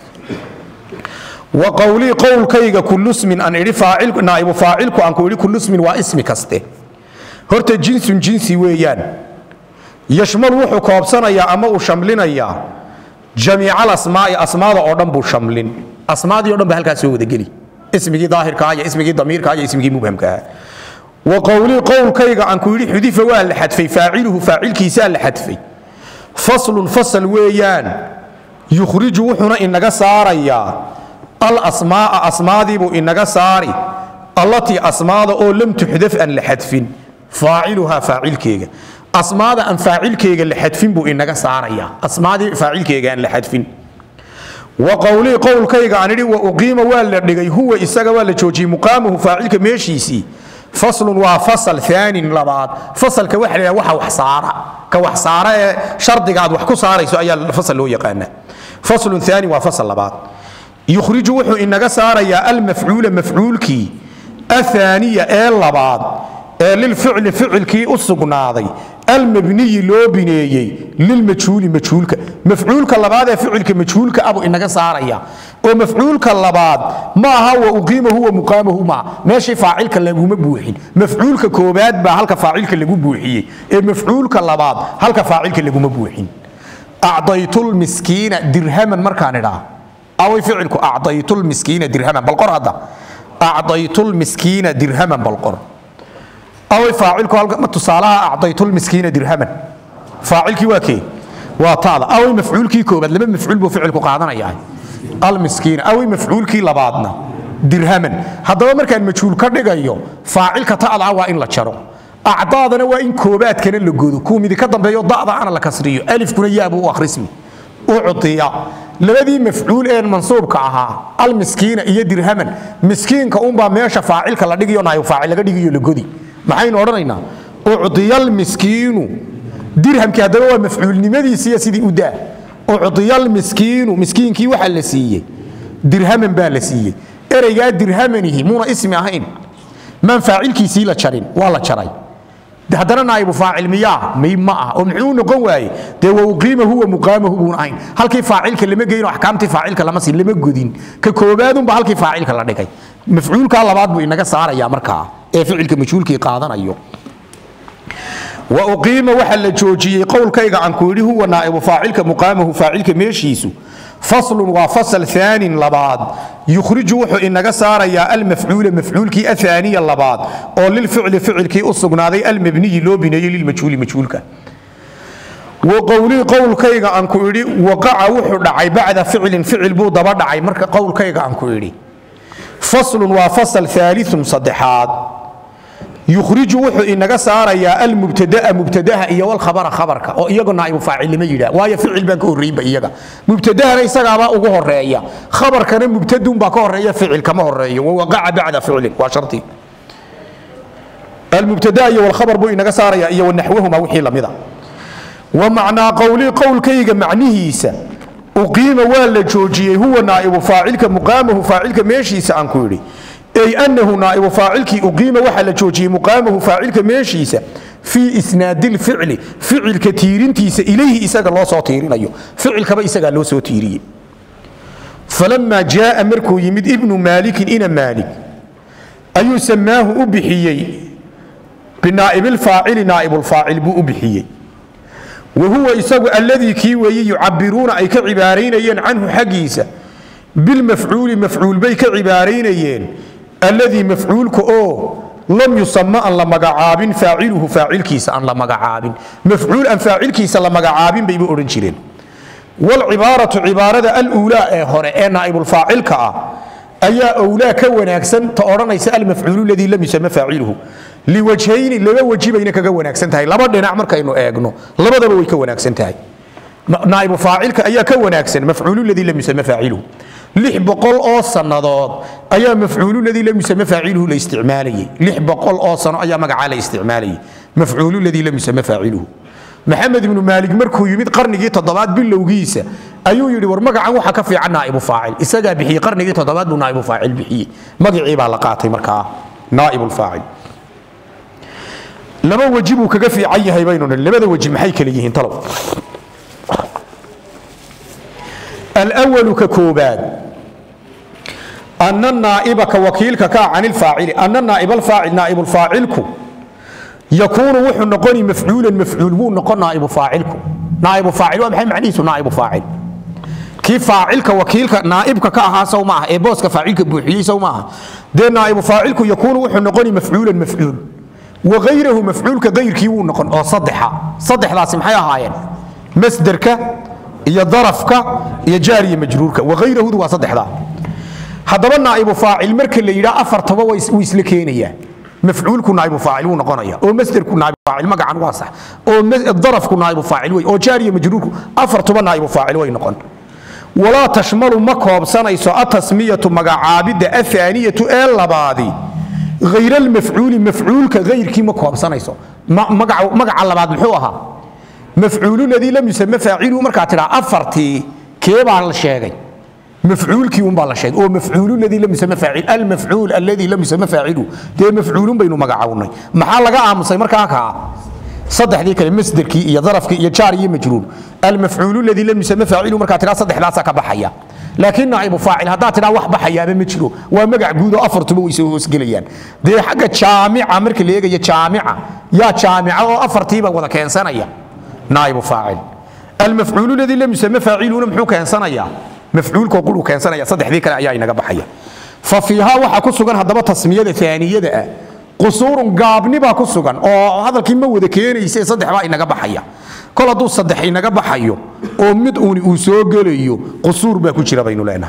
وقولي قول كيغا كل اسم ان اري فاعل نائب فاعلك ان كوري كل اسم واسم كسته هرت جنسي ويان يشمل وحو كوبسنيا اما او شملينيا جميع الاسماء اسماء او دن بو شملين اسماء دي او دن بهلكا سو ودا غلي اسمي ظاهر كايا اسمي ضمير كايا اسمي مبهم كايا وقولي قول كيغا ان كوري حذف وال حذف فاعله فاعل كيسال حذف فصل ويان يخرج وحنا انغا ساريا الأسماء أسماء بو إنك ساري التي أسماء أو لم تحذف أن لحذف فاعلها فاعل كيغا أسماء أن فاعل كيغا لحذف بو إنك ساري أسماء فاعل كيغا أن لحذف وقولي قول كيغا أن وأقيم والدغي هو إساق والجوجي مقامه فاعل كميشيسي فصل وفصل ثاني لبعض فصل كوحل وحصارة كوحصارة شرط قاعد وحكو صاري سؤال الفصل هو يقانا فصل ثاني وفصل لبعض يخرج وحو إنك ساريا المفعول مفعولكي الثانية اللبعض للفعل فعلكي أصقناضي المبني لو بنيي للمجهول مجهولك مفعولك اللبعض فعلك مجهولك أبو إنك ساريا ومفعولك اللبعض ما هو أقيمه هو مقامه ما ماشي فاعلك اللي هو مبوحين مفعولك كوبات بهلك فاعلك اللي هو مبوحي مفعولك اللبعض هلك فاعلك اللي هو مبوحين أعطيت المسكين درهما مركان دا أو فعلك أعطيت المسكين درهما بالقر هذا أعطيت المسكين درهما بالقر أو فاعلك ما تصالها أعطيت المسكين درهما فاعلك واكي وطال أو مفعولك كوبد لما مفعول بفعلك قاعدنا يعني المسكين أو مفعولك لبعضنا درهما هذا ما كان مجهول كردق أيوه فاعلك طالع وإن لا تشرو أعطانا وإن كوبات كان اللي جودو كومي دي كذا بيو ضاع أنا لكسريه ألف كنا يابو آخر اسمي أعطي لبدي مفعول إن منصوب كعها المسكين إيه درهما مسكين كأم بماشى فاعل كلا دقيقة نايو فاعل كلا دقيقة لجودي معين أورينا أعطي المسكين درهم كهذا هو مفعول نمدي سياسي دي ودا أعطي المسكين مسكين كي وحل سيء درهما بالسيء إرجع درهمني مونا اسم عين من فاعل كي سيلا شرين ولا شراي ده هذا نائب فاعل مياه ميماء ومعون قواي ده وقيمه هو مقامه هو عين هل كيف فاعل كلمة جينا أحكام تفاعل كلام سين لما جودين ككوبادهم بهل كيف فاعل كلا دكاي مفعول كلا بعض بينك صار يا مركا فعل كمشول كي قاضنا أيوه وأقيم وحل جوجي قول كيغا عن كوري هو نائب فاعل كمقامه فاعل كميشيسو فصل وفصل ثاني لبعض يخرج وحو إنك صار يا المفعول مفعول كي الثاني لبعض أو للفعل فعل كي أصقناضي المبني لو بني للمجهول مجهولك وقولي قول كيغا عن كوري وقع وحو دعي بعد فعل بو دبا دعي مرك قول كيغا عن كوري فصل وفصل ثالث صدحات يخرج وحو إنك صار يا المبتدأ مبتدأها إيا والخبر خبرك أو إياقو نائب فاعل لما يلا وهي فعل بانكو الرئيبة إياقا مبتدأها ليس غابا أقوه الرئية خبر كان مبتدون باكو الرئية فعل كما الرئية ووقع بعد فعل وشرطي المبتدأ إيا والخبر بو إنك صار يا إيا والنحوهما وحي لمضى ومعنى قولي قول كيغا معنيهيسا أقيم والا جوجيه هو نائب فاعلك مقامه فاعلك ميشيسا عنكوري أي أنه نائب فاعلك أقيم وحل جوجي مقامه فاعلك ماشيسا في إسناد الفعل فعل كثيرين تيس إليه إساق الله صوتيرين أيوه فعل كما إساق الله صوتيرين فلما جاء مركو يمد ابن مالك إن مالك أي سماه أبحيي بنائب الفاعل نائب الفاعل بو أبحيي وهو إساق الذي كيوي يعبرون أي كعبارين عنه حقيسا بالمفعول مفعول بي كعبارين الذي مفعولك لم يسمى أن لمقعاب فاعله فاعل كيس أن لمقعاب مفعول أن فاعل كيس لمقعاب بيبقى أورنجلين والعبارة عبارة الأولى هنا نائب الفاعل كا أي أولى كون أكسن تأرنا يسأل المفعول الذي لم يسمى فاعله لوجهين لما وجه بينك كون أكسن تاي لابد نعمر كأنه أجنو لابد هو يكون أكسن تاي نائب فاعلك أيا كوناكسن مفعول الذي لم يسمى فاعله لح بقول أو سنضاد أيا مفعول الذي لم يسمى فاعله لاستعماله لح بقول أو سنة أيا مقع لاستعماله مفعول الذي لم يسمى فاعله محمد بن مالك مركو يمد قرنجي تضبات باللوجيسة أيو يدي ورمقع وحكى في عن نائب فاعل إسجى بحي قرنجي تضبات نائب فاعل بحي مقعي بعلاقاته مركا نائب الفاعل لما وجبوا كقفي عيه بيننا لماذا وجب محيك ليهن طلب الأول ككوبان أن النائب كوكيلك عن الفاعل أن النائب الفاعل نائب الفاعلك يكون وحو نقوني مفعولا مفعول نقول نائب فاعلك نائب فاعل ومحي معنيسه نائب فاعل كيف فاعلك وكيلك نائبك كاها سو معها اي بوسك فاعلك بوحي سو معها ده نائب فاعلك يكون وحو نقوني مفعولا مفعول وغيره مفعولك غير كيو نقول او صدح لازم حيا هاين مصدرك يا ظرفك يا جاري مجرورك وغيره هو صدح ذا هذا نائب فاعل مرك اللي يرى أفرتبه ويسلكينيا مفعولك نائب فاعل ونقنيا أو مصدرك نائب فاعل مقع عن واصح أو الظرفك نائب فاعل وي أو جاري مجرورك أفرتبه نائب فاعل وي نقن ولا تشمل مكوب سنة يسوء تسمية مقع عابد الثانية إلا بعضي غير المفعول مفعولك غير كي مكوب سنة يسوء مقع على بعض محوها مفعول الذي لم يسمى فاعله مركاتنا أفرتي كيف على الشيء مفعول كيوم بالله شيء أو مفعول الذي لم يسمى فاعل المفعول الذي لم يسمى فاعله ده مفعول بينه مقعوني محل لقى عمصي مركاكا صدح ذيك المصدر كي يا ظرف كي يا جاري مجرور المفعول الذي لم يسمى فاعله مركاتنا صدح لا سك بحيا لكن نائب فاعل هذا تنا وح بحيا بمجرور ومقع جودو أفرتبه ويسوس قليان ده حاجة جامعة مرك اللي يجي جامعة يا جامعة أو أفرتيبه ولا كان سنة نائب فاعل المفعول الذي لم يسمى فاعله محوك كان سنة مفعول كقوله كان سنة صدح ذيك الأيام نجبحية ففيها وحكسوجن هذا تسمية ثانية ده قصور قابني بكسوجن أو هذا الكلمة وده كين يصير صدح بقى نجبحية كل هذا صدح نجبحية ومدوني وسوجليو قصور بكوشير بينه لنا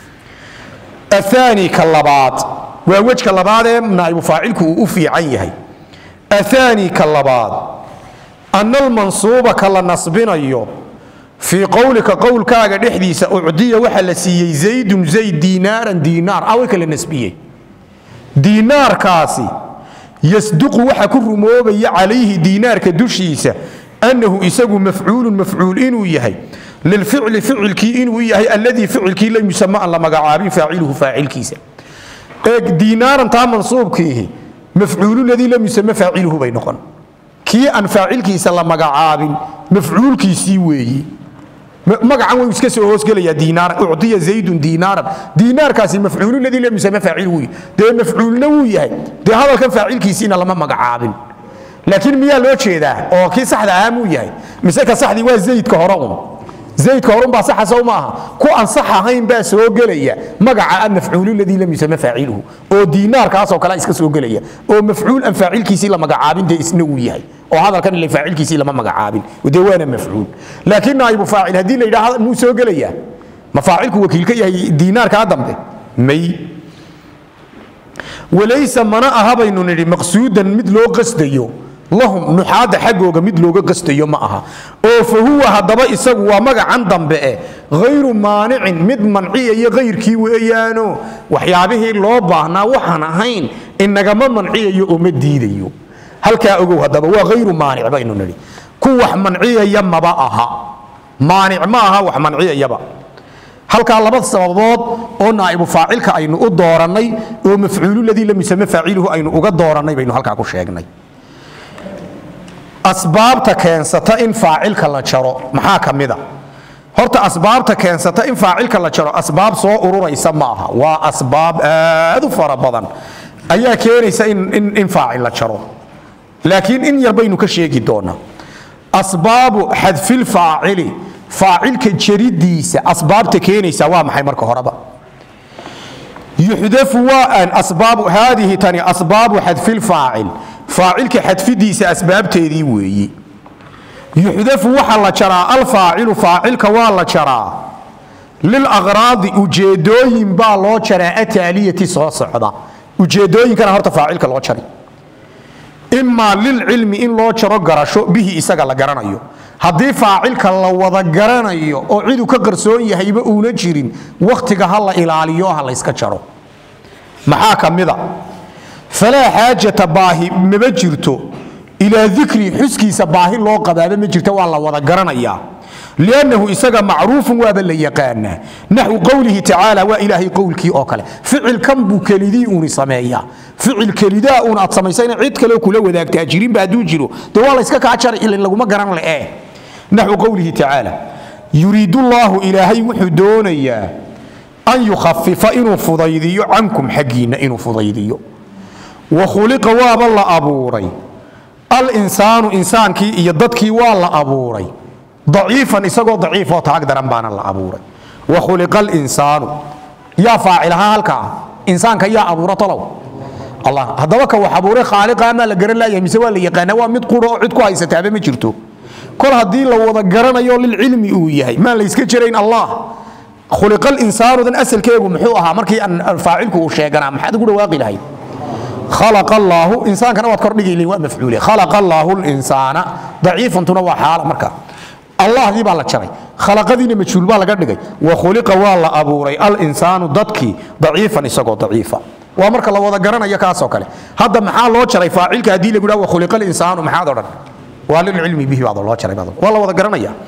الثاني كلبات ووجه كلبات نائب فاعلك وفي عيه الثاني كلبات أن المنصوب كلا نصبنا يو في قولك قول كاغا دحديس أعدية وحل سيي زيد دينار أو كلا نسبية دينار كاسي يصدق وحكر موبي عليه دينار كدشيسة أنه يسوي مفعول إنو يهي للفعل فعل كي إنو يهي الذي فعل كي لم يسمى الله مقعابين فاعله فاعل كيسة دينار انتا منصوب كيه مفعول الذي لم يسمى فاعله بينقن كي أن فاعل كيسة الله مقعابين مفعول كيسي وي مقع وي اسكسو هوس غليا دينار اعطي زيد دينار كاسي مفعول الذي لم يسمى فاعله ده مفعول نوي ده هذا كان فاعل كيسين لما مقعابين لكن ميا لو جيدا او كي صحدا عامو يحيى مسكه صحدي waa زيد كهرون با صح سو maaha ku an sax ahayn ba soo galaya magaca mafcuul alladhi lam yusama faa'iluhu oo diinaar kaas oo kala iska soo galaya oo mafcuul an faa'ilkiisi la magacaabin de isna uu yahay oo hadalkan la faa'ilkiisi lama magacaabin wada waana mafcuul laakiin naayib faa'il hadii la yiraahdo muu soo galaya mafaa'ilku wakiilka yahay diinaar ka dambe may walaysa mana ahabaynu niri maqsuudan mid loo qasdayo لهم نحاد حقوق مد لوغا قستيو معها او فهو هدبا اسغ وا مغعن دنبه غير مانع مد منعيه غير كي ويانو وحيابه لو باهنا وحان ahayn inagama manciyo oo madiidayo halka ogow hadaba waa غير مانع baynu niri ku wax manciyo maba aha مانع ma aha wax manciyaba halka laba sababood oo naa'ib faa'ilka aynu u dooranay oo mafcuul ladii lam yusama faa'iluhu aynu uga dooranay baynu halka ku sheegnay أسباب تكنسة إن فاعل كلا شرو محاكم مذا هرت أسباب تكنسة إن فاعل كلا شرو أسباب سوء أرور يسمعها وأسباب هذا فربضا أي كيرس إن فاعل شرو لكن إن يبين كشيء جدونا أسباب حذف الفاعل فاعل كجريد ديس أسباب تكنسة ومحيمر كهرباء يحذف وأن أسباب هذه تاني أسباب حذف الفاعل فاعلك حذف ديس أسباب تيدي وي يحذف وحل جرى الفاعل فاعلك والله جرى للأغراض وجدوين با لو جرى التالية صعدة وجدوين كان هرت فاعلك لو جرى إما للعلم إن لو جرى قرشو به إساق لا قرانيو haddii faacilka la wada garanayo oo cidu ka qarsoon yahayba uuna jirin wakhtiga ha la ilaaliyo ha la iska jaro maxaa ka mida falaa xaajata baahi maba jirto ilaa dikri xuskiisa baahi loo qabaaba ma jirto waa la wada garanayaa liannahu isaga macruufun waaba la yaqaanaa naxwu qowlihi tacaala waa ilaahay qowlkii oo kale ficilkan buu kelidii uuni sameeyaa ficil kelidaa uun aad samaysayna cid kale kula wadaagtaa jirinba hadduu jiro dee waa la iska kaa jaray ilin laguma garan le'e naxwu qowlihi tacaala yuriidu llaahu ilaahay wuxuu doonayaa an yukhafifa inuu fudaydiyo cankum xaggiinna inuu fudaydiyo wakhuliqa waaba la abuuray alinsaanu insaankii iyo dadkii waa la abuuray daciifan isagoo daciifoo taag daran baana la abuuray wakhuliqa alinsaanu yaa faacilahaa halkaa insaanka yaa abuura talow allah haddaba ka wax abuuray khaaliqa amaa la garan laayahay mise waa la yaqaanaa waa mid quro oo cid ku haysataaba ma jirto kol haddii la wada garanayo lilcilmi uu yahay maan la iska jirayn allah khuliqa alinsaanudan asalkeegu muxuu ahaa markii faacilku uu sheeganaa maxaad ugu dhawaaqi lahayd خلق الله إنسان كان واتكر دقي مفعوله خلق الله الإنسان ضعيف أنتنا وحالة مركا الله دي بالله شري خلق دي مجهول بالله قد دقي وخلق والله أبوري الإنسان ضدكي ضعيفا يسقط ضعيفا ومركا الله وذا قرنا يكاسو كله هذا محل الله شري فاعل كهدي اللي يقول وخلق الإنسان محاضرا وللعلم به بعض الله شري بعض والله وذا قرنا يا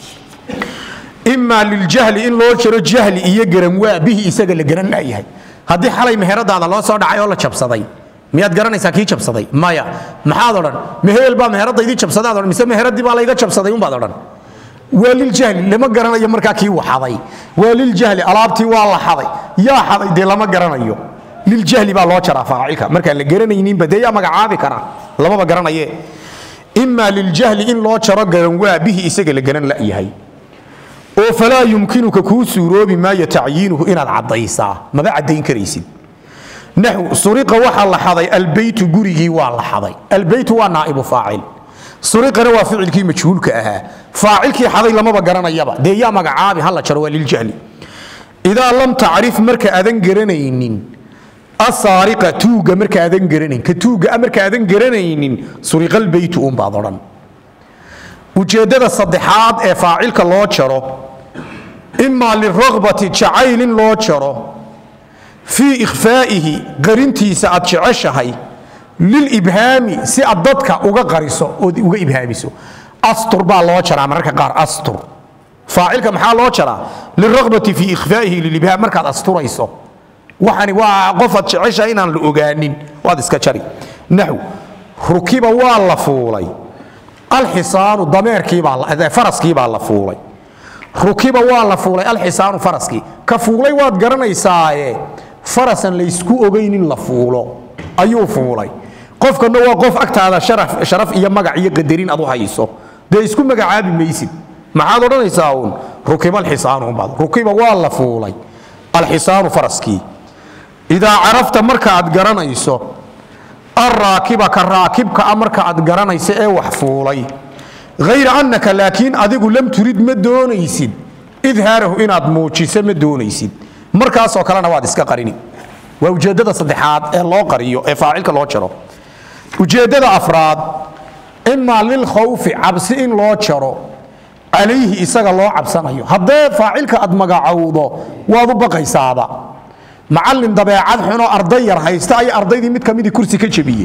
إما للجهل إن الله شري الجهل يجرم به يسقط اللي قرنا إياه هذه حالة مهرة هذا الله صار دعاء الله شاب صدي miyaad garanaysaa kii jabsaday maya maxaad odhan meheel baa meheradaydii jabsaday odhan mise meheradii baa layga jabsaday un baad odhan waa liljahli lama garanayo markaa kii waxaday waa liljahli alaabtii waa la xaday yaa xaday dee lama garanayo liljahli baa loo jaraa faacilka markaan la garanayninba dee yaa magacaabi karaa lamaba garanaye imaa liljahli in loo jaro garan waa bihi isaga la garan la'yahay oo falaa yumkinuka kuu suuroobi maayo tacyiinuhu inaad caddaysaa maba caddayn karaysid نحو سرق وحا لحظي البيت قريجي واللحظي البيت هو نائب فاعل سرق روا فعل كي مجهول كأها فاعل كي حظي لما بقرنا يبا دي يا مقعابي هلا شروا للجهل إذا لم تعرف مركا أذن قرنين السارقة توقع مركا أذن قرنين كتوقع مركا أذن قرنين سرق البيت بعضرا وجدد الصدحات فاعل كالله شروا إما للرغبة شعيل الله شروا في إخفائه قرنتي سأد شعشهي للإبهام سأددك أوغا قريسو أوغا إبهاميسو أسطر با الله شرع مركا قار أسطر فاعلك محال الله شرع للرغبة في إخفائه للإبهام مركا أسطر يسو وحاني وقفت شعشهين عن الأوغانين وهذا سكتشري نحو ركيب والله فولي الحصان ضمير كيبا الله فرس كيبا الله فولي ركيب والله فولي الحصان فرسكي كفولي واد قرني سايه فرسا ليسكو اوغينين لا فولو ايو فولاي قفكنا waa qof agtaada sharaf iyo magac iyo qadarin adu hayso de isku magacaabi maysid maxaad oranaysaa uun rukiba alxisaan baad rukiba waa la fuulay alxisaan faraski ida arafta marka aad garanayso arraakiba ka raakibka marka aad garanayso ee wax fuulay غير انك لكن adigu lam turid ma doonaysid idhaarahu inaad muujiso ma doonaysid markaas oo kalena waad iska qarini waa ujeedada saddexaad ee loo qariyo ee faacilka loo jaro ujeedada afraad imma lil khawf absi in loo jaro alayhi isaga loo cabsanayo hadee faacilka ad magacawdo waad u baqaysaaba macallin dabeecad xuno arday yar haysta ay ardaydii mid kamid kursi ka jabiyay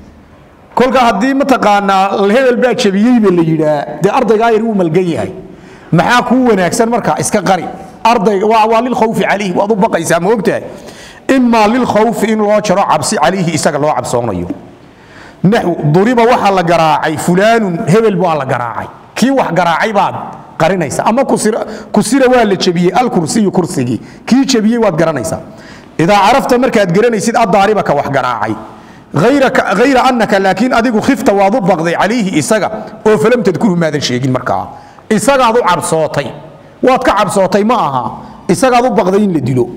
kolka hadii mataqaana hebel baa jabiyay la yiraa de ardayga yar uu malgan yahay maxaa ku wanaagsan marka iska qari أرضي وعليل خوف عليه وأضو بقى يسمى وقتها إما للخوف إن الله شرع عبسي عليه إساق الله عبسونه نحو ضريبة وحا لقراعي فلان هبل بوحا لقراعي كي وح قراعي بعد قرنيسا أما كسيرة والد شبيه الكرسي كرسي كي شبيه واد قرنيسا إذا عرفت مركز قرنيسيد الضاربة كوح قراعي غير أنك لكن أديك خفت وأضو بقضي عليه إساق فلم تذكره ماذا الشيء مركز إساق أضو عبصوتي waad ka cabsootay ma aha isagaad u baqday in la dilo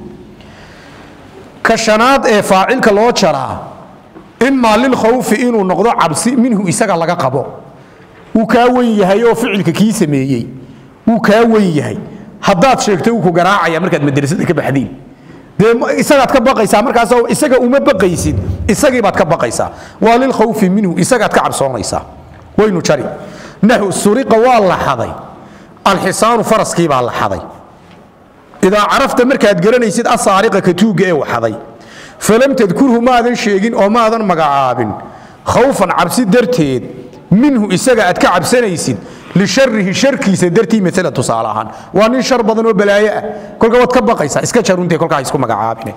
ka shanaad ee faacilka loo jaraa imma lil khawf inuu noqdo cabsi minhu isaga laga qabo uu ka weyn yahay oo ficilka kii sameeyay uu ka weyn yahay haddaad sheegtay uu ku garaacaya markaad madrasada ka baxdiin de isagaad ka baqaysaa markaas isaga uma baqaysid isagii baad ka baqaysaa waa lil khawf minhu isagaad ka cabsoonaysaa waynu jari nahu suriqa waa la xaday alxisaanu faraskii baa la xaday idaa carafta markaad garanaysid asaariqa ka tuugga ee waxaday falam tadkurhu maadan sheegin oo maadan magacaabin khawfan cabsi darteed minhu isaga aad ka cabsanaysid lisharihi sharkiisa dartii maalan tusaale ahaan waa nin shar badan oo balaayo ah kolka waad ka baqaysaa iska jaruntee kolkaa isku magacaabine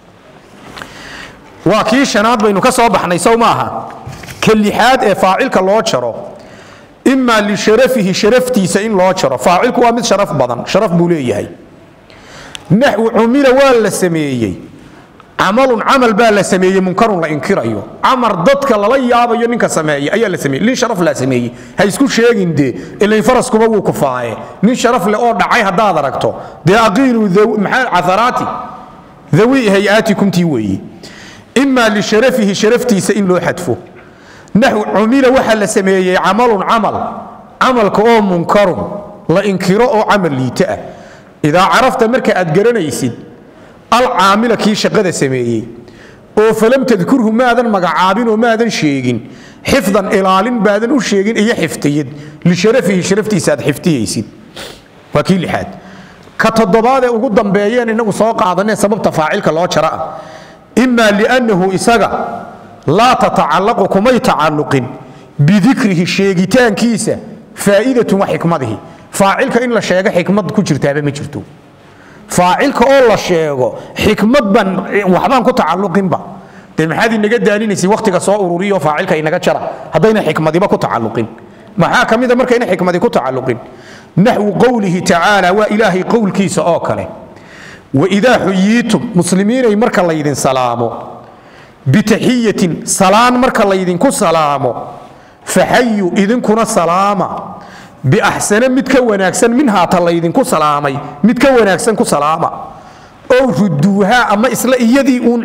waa kii shanaad baynu ka soo baxnay sow maaha ka lixaad ee faacilka loo jaro imaa lisharafihi sharaftiisa in loo jaro faacilku waa mid sharaf badan sharaf buu leeyahay naxwu cumila waa la sameeyey camalun camal baa la sameeyey munkarun la inkirayo camar dadka lala yaabayo ninka sameeyey ayaa la sameeyey nin sharaf la sameeyey ha isku sheegin dee ilayn faraskuba wuu ku faaye nin sharaf leh oo dhacay haddaad aragto dee aqiilu maxaa catharaati dawi hay-aatikum tii weeye imaa lisharafihi sharaftiisa in loo xadfo naxwu cumila waxaa la sameeyey camalun camal camalka oo munkarun la inkiro oo camal liita ah idaa carafta marka aad garanaysid alcaamila kii shaqada sameeyey oo falam tadkurhu maadan magacaabin oo maadan sheegin xifdan ilaalin baadan u sheegin iyo xifdiyad lisharafihi sharaftiisa aad xifdiyaysid waa kii lixaad ka toddobaad ee ugu dambeeyeen inagu soo qaadanee sababta faacilka loo jara ah imaa liannahu isaga laa tatacallaqu kumay tacalluqin bidikrihi sheegitaankiisa faa'idatun wa xikmadihi faacilka in la sheego xikmad ku jirtaaba ma jirto faacilka oo la sheego xikmad ban waxbaan ku tacalluqinba dee maxaad inaga daalinaysay waqtiga soo ururiyo faacilka inaga jara haddayna xikmadiba ku tacalluqin maxaa ka mida markayna xikmadi ku tacalluqin naxwu qowlihi tacaala waa ilaahay qowlkiisa oo kale waidaa xuyiitum muslimiinay marka laydin salaamo bitaxiyatin salaan marka laydinku salaamo faxayu idinkuna salaama biaxsana mid ka wanaagsan minhaa ta laydinku salaamay mid ka wanaagsan ku salaama ow ruduuhaa ama isla iyadii uun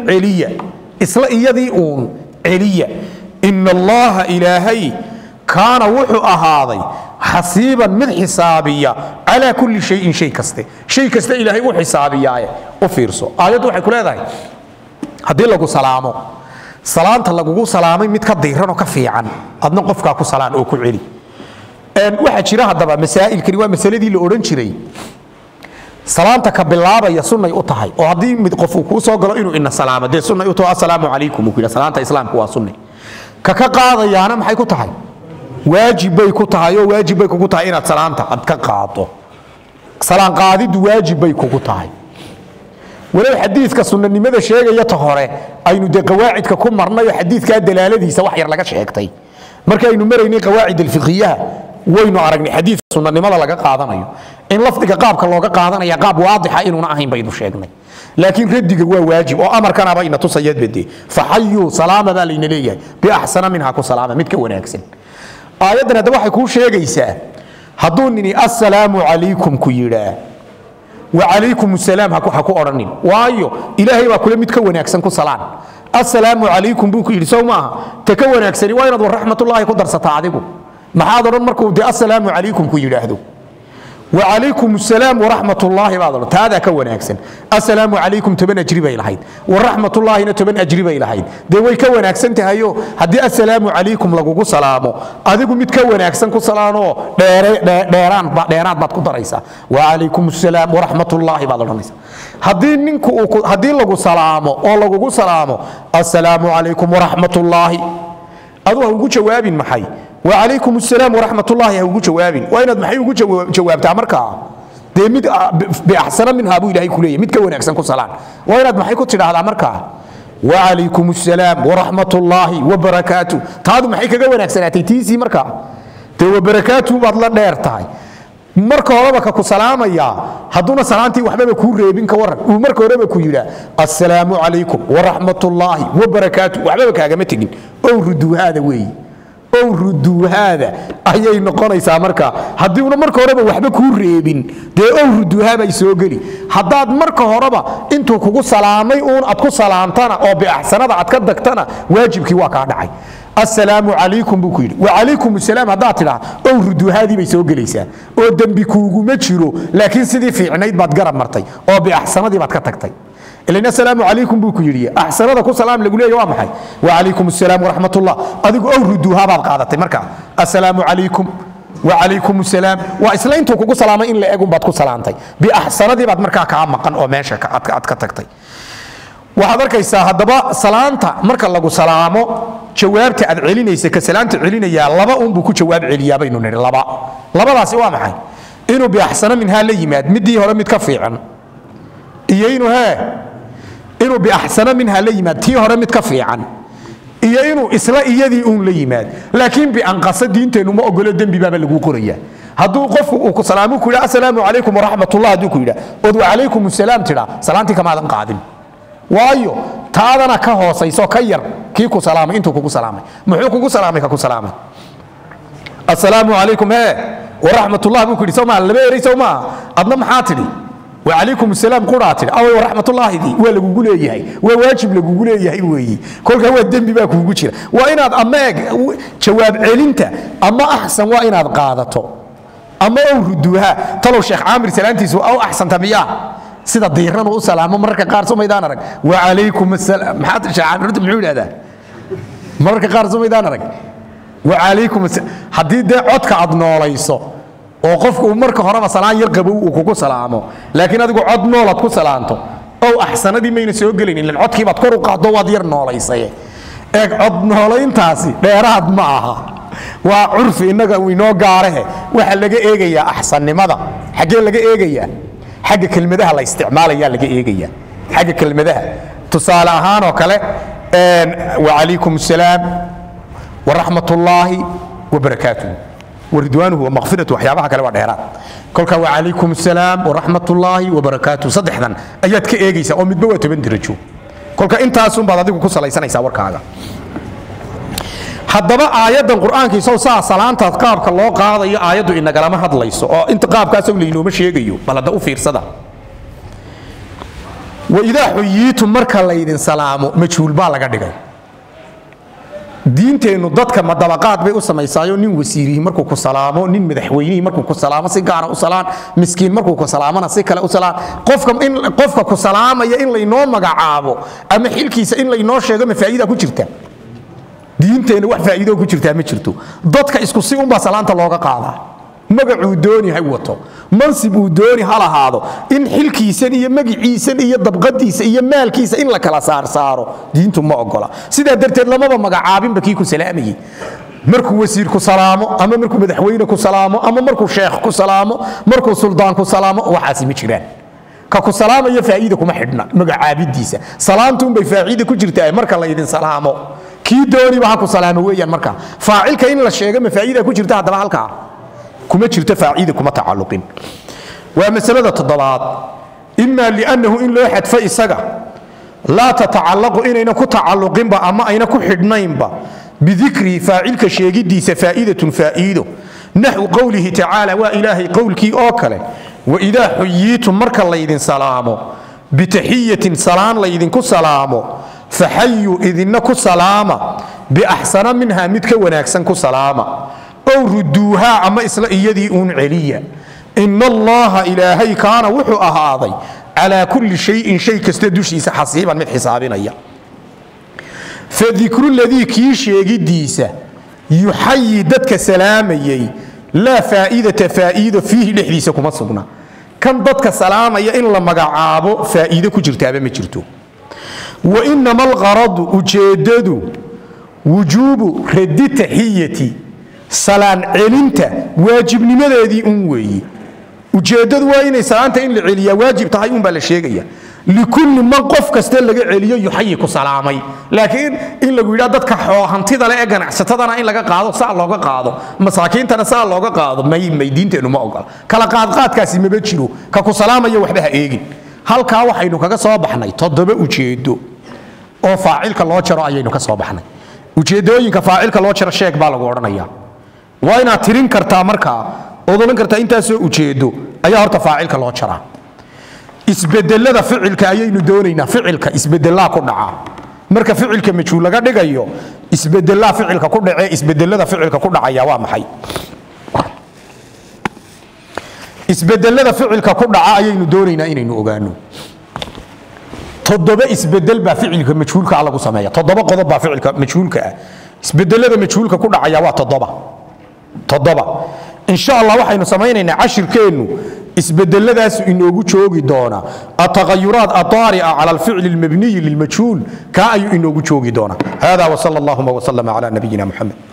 celiya ina allaha ilaahay kaana wuxuu ahaaday xasiiban mid xisaabiya calaa kulli shayin shay kaste ilaahay u xisaabiyaaye u fiirso aayaddu waxay ku leedahay haddii lagu salaamo salaanta lagugu salaamay mid ka diiranoo ka fiican adna qofkaa ku salaan oo ku celi waxaa jira haddaba masaa'ilkani waa masaladii la odhan jiray salaanta ka bilaabaya sunnay u tahay oo haddii mid qof uu kuu soo galo inuu ina salaamo dee sunnay u taho assalaamu calaykum uu ku yidhaha salaanta islaamku waa sunni ka qaadayaana maxay ku tahay waajib bay ku tahay oo waajib bay kugu tahay inaad salaanta ad ka qaado salaan qaadidu waajib bay kugu tahay walow xadiidka sunnanimada sheegaya ta hore aynu dee qawaacidka ku marnay oo xadiidkaa dalaaladiisa wax yar laga sheegtay markaynu maraynay qawaacid alfiqhiyaha waynu aragnay xadiidka sunnanimada laga qaadanayo in lafdiga qaabka looga qaadanaya qaab waadixa inuuna ahayn baynu sheegnay laakiin radiga waa waajib oo amarkanaba ina tusayad bade faxayu salaama baa layna leeyahay biaxsana minhaa ku salaama mid ka wanaagsan aayaddan hadda waxay kuu sheegaysaa hadduu nini assalaamu calaykum ku yidhaa wacalaykum asalaam ha ku odhanin waayo ilaahay baa kule mid ka wanaagsan ku salaan assalaamu calaykum buu ku yidhi sow maaha ta ka wanaagsani waa inaad waraxmatullaahi ku darsataa adigu maxaad odhan markuu de assalaamu calaykum ku yidhaahdo wacalaykum asalaam waraxmatullaahi baad odhan taadaa ka wanaagsan assalaamu calaykum 10 ajri bay lahayd waraxmatullaahina 10 ajri bay lahayd dee way ka wanaagsan tahayo haddii assalaamu calaykum lagugu salaamo adigu mid ka wanaagsan ku salaanoo dheeraad baad ku daraysaa wacalaykum asalaam waraxmatullaahi baad odhanaysaa haddii lagu salaamo oo lagugu salaamo assalaamu calaykum waraxmatullaahi adu ha ugu jawaabin maxay وعليكم السلام ورحمة الله هو جوابين وين محي هو جواب تامركا ده مد بأحسن منها أبو إلهي كلية مد كون أحسن كسلان وين محي كنت هذا أمركا وعليكم السلام ورحمة الله وبركاته هذا محي كون أحسن تيسي مركا ده وبركاته والله دير تاي marka horeba ku salaamaya haduna salaantii waxba ku reebin ka waran uu marka horeba ku yira assalaamu alaykum wa rahmatullahi wa barakatuh waxba kaaga ma tagin oo ruduuhada weey oo ruduuhada ayay noqonaysaa marka hadii uu marka horeba waxba ku reebin de oo ruduuhada ay soo gali hadaad marka horeba intuu kugu salaamay oo aad ku salaantana oo bi ahsanada aad ka dagtana waajibkii waa ka dhacay السلام عليكم بكير وعليكم السلام هذا تلا أو ردو هذه بيسوق ليس أو دنبكوجو متشرو لكن سيدي في عنيد بتجرب مرتي أو بأحسن دي بتكتكتي اللي السلام عليكم بكير أحسن هذا كل سلام لقولي يوم حي وعليكم السلام ورحمة الله أديك أو ردو هذا القاعدة مركا السلام عليكم وعليكم السلام وإسلامتو كوكو سلامة إن لأقوم باتكو سلامتي بأحسن دي بات مركا كعمقا وماشا كتكتكتي وهذا كيسا هدبا سلامتا مركا لغو سلامو جوابتي أدعلينيسا كسلامتي علينيا لبا بكو جواب عليا بينو نري لبا لا سوا معي إنو بأحسن منها ليماد مدي هلا متكفيعا إيينو إنو بأحسن منها ليماد تي هلا متكفيعا إيينو إسلا إيدي ليماد لكن بأنقص الدين تنو ما أقول الدين بباب اللي قرية هدو قف سلامو كلا السلام عليكم ورحمة الله دو كلا ودو عليكم السلام تلا سلامتك ما قادم وايو تادنا كهو سيسو كير كيكو سلام انتو كوكو سلام محوكو سلامي كوكو سلامي السلام عليكم ورحمة الله بكري سوما لبيري سوما أدنى محاتري وعليكم السلام قراتري أو ورحمة الله دي ولا جوجل يهي وواجب لجوجل يهي وي كل هو الدم بيبقى كوجوشير وإن هذا أماك جواب علنته أما أحسن وإن هذا قاعدته أما أوردوها طلعوا الشيخ عامر سلامتي سو أو أحسن تبيع سيدا ديران وسلام مركا قارسو ميدان رك وعليكم السلام محاتر الشيخ عامر رد معول هذا مركا قارسو ميدان رك وعليكم السلام حديد عدك عدنا ليسو وقفك مركا هرب سلام يرقبوا وكوكو سلامه لكن هذا عدنا لا تكو سلامته أو أحسن دي مين يسوق لين لأن عدك بتكرر قعدوا وديرنا ليسيه عدنا لين تاسي ديراد معها وعرف إنك وينو قاره وحلقة إيجيا أحسن لماذا حاجة لقى إيجيا حاجة كلمة ده الله استعمالها يا لقى إيجيا حاجة كلمة ده تصالحان وكله وعليكم السلام ورحمة الله وبركاته ورضوانه ومغفرته وحيابها كلا ودهرات كلك وعليكم السلام ورحمة الله وبركاته صدحنا أياتك إيجيسا أو متبوة بندرجو كلك أنت أصلا بعد ذلك كسر ليسنا يساور كذا haddaba aayadan quraankiisa saa salaanta qaabka loo qaadayo aayadu in galama hadlayso oo inta qaabkaas uu leeyno ma sheegayo balada u fiirsada wa idha huyitum marka laydin salaamo majhuul baa laga dhigay diinteenu dadka madabaqaad bay u sameeysayo nin wasiirihi markuu ku salaamo nin madaxweynihi markuu ku salaamo si gaar ah u salaan miskiin markuu ku salaamana si kale u salaan qofka ku salaamaya in laynoo magacaabo ama xilkiisa in laynoo sheego ma faa'iido ku jirta diinteena wax faa'iido ku jirtaa ma jirto dadka isku si un ba salaanta looga qaadaa magacuu dooni hay wato mansib uu dooni ha lahaado in xilkiisan iyo magaciisan iyo dabqadiisa iyo maalkiisa in la kala saaro diintu ma ogola sidaa darteed lamaba magacaabinba kii ku salaamayay markuu wasiir ku salaamo ama markuu madaxweyne ku salaamo ama markuu sheekh ku salaamo markuu suldaan ku salaamo waxaasi ma jiraan ka ku salaamaya faa'iido kuma xidhna magacaabidiisa salaantu bay faa'iido ku jirtaa marka la idin salaamo kii dooni waxa ku salaamo weeyaan marka faacilka in la sheego ma faa'iido ku jirta hadaba halka kuma jirta faa'iido kuma tacalluqin waa masalada toddobaad imma li'annahu in loo xadfa isaga la tatacallaqu inayna ku tacalluqinba ama ayna ku xidhnaynba bidhikri faacilka sheegidiisa faa'iidatun faa'iido nahwu qawlihi ta'ala wa ilahi qawlki oo kale wa idha huyitum marka la idin salaamo bitahiyatin salaan la idin ku salaamo فحيوا إذنكو سلامة بأحسن منها متك وناكسنكو سلامة أو ردوها أما إسلائيدي عليا إن الله إلهي كان وحو أهاضي على كل شيء كستدوشي حسيبا من حسابنا إياه فذكر الذي كيش يجديسة يحيي دتك سلامي لا فائدة فيه لحديثكم الصبنا كم دتك سلامي إن لما قعابو فائدة كجرتابة مجرتو وإنما الغرض أجدد وجوب رد تحيتي سلام علمت واجب لماذا ذي أنوي أجدد وإن سلامت إن العليا واجب تحيون بلا شيء لكل من قف كستل لقى عليا يحييك سلامي لكن إن لقوا يدك هنتي ذا لا أجنع ستدنا إن لقى قاضي سال لقى قاضي مساكين تنا سال لقى قاضي ما يدين تنو ما أقول كلا قاد كاسي ما بتشلو كاكو سلامة يوحدها إيجي هل كاو حينو كذا صابحنا تضرب أجدو oo faacilka loo jaro ayaynu ka soo baxnay ujeedooyinka faacilka loo jaro sheeg baa lagu oranaya waa inaad tirin kartaa markaa oo oran kartaa intaas oo ujeedo ayaa horta faacilka loo jaraa isbedelada ficilka ayaynu doonaynaa ficilka isbedelaa ku dhaca marka ficilka majhuul laga dhigayo isbedelaa ficilka ku dhacay isbedelada ficilka ku dhacaya waa maxay isbedelada ficilka ku dhaca ayaynu doonaynaa inaynu ogaano تضرب إسبدل بفعلك مجهولك على قسمية تضرب قضب بفعلك مجهولك إسبدل هذا مجهولك كل عيوات تضرب إن شاء الله وحين سمينا عشر كينو اسبدل داس إنه جوجي دونا التغيرات الطارئة على الفعل المبني للمجهول كأي إنه جوجي دونا. هذا وصلى الله وسلم على نبينا محمد.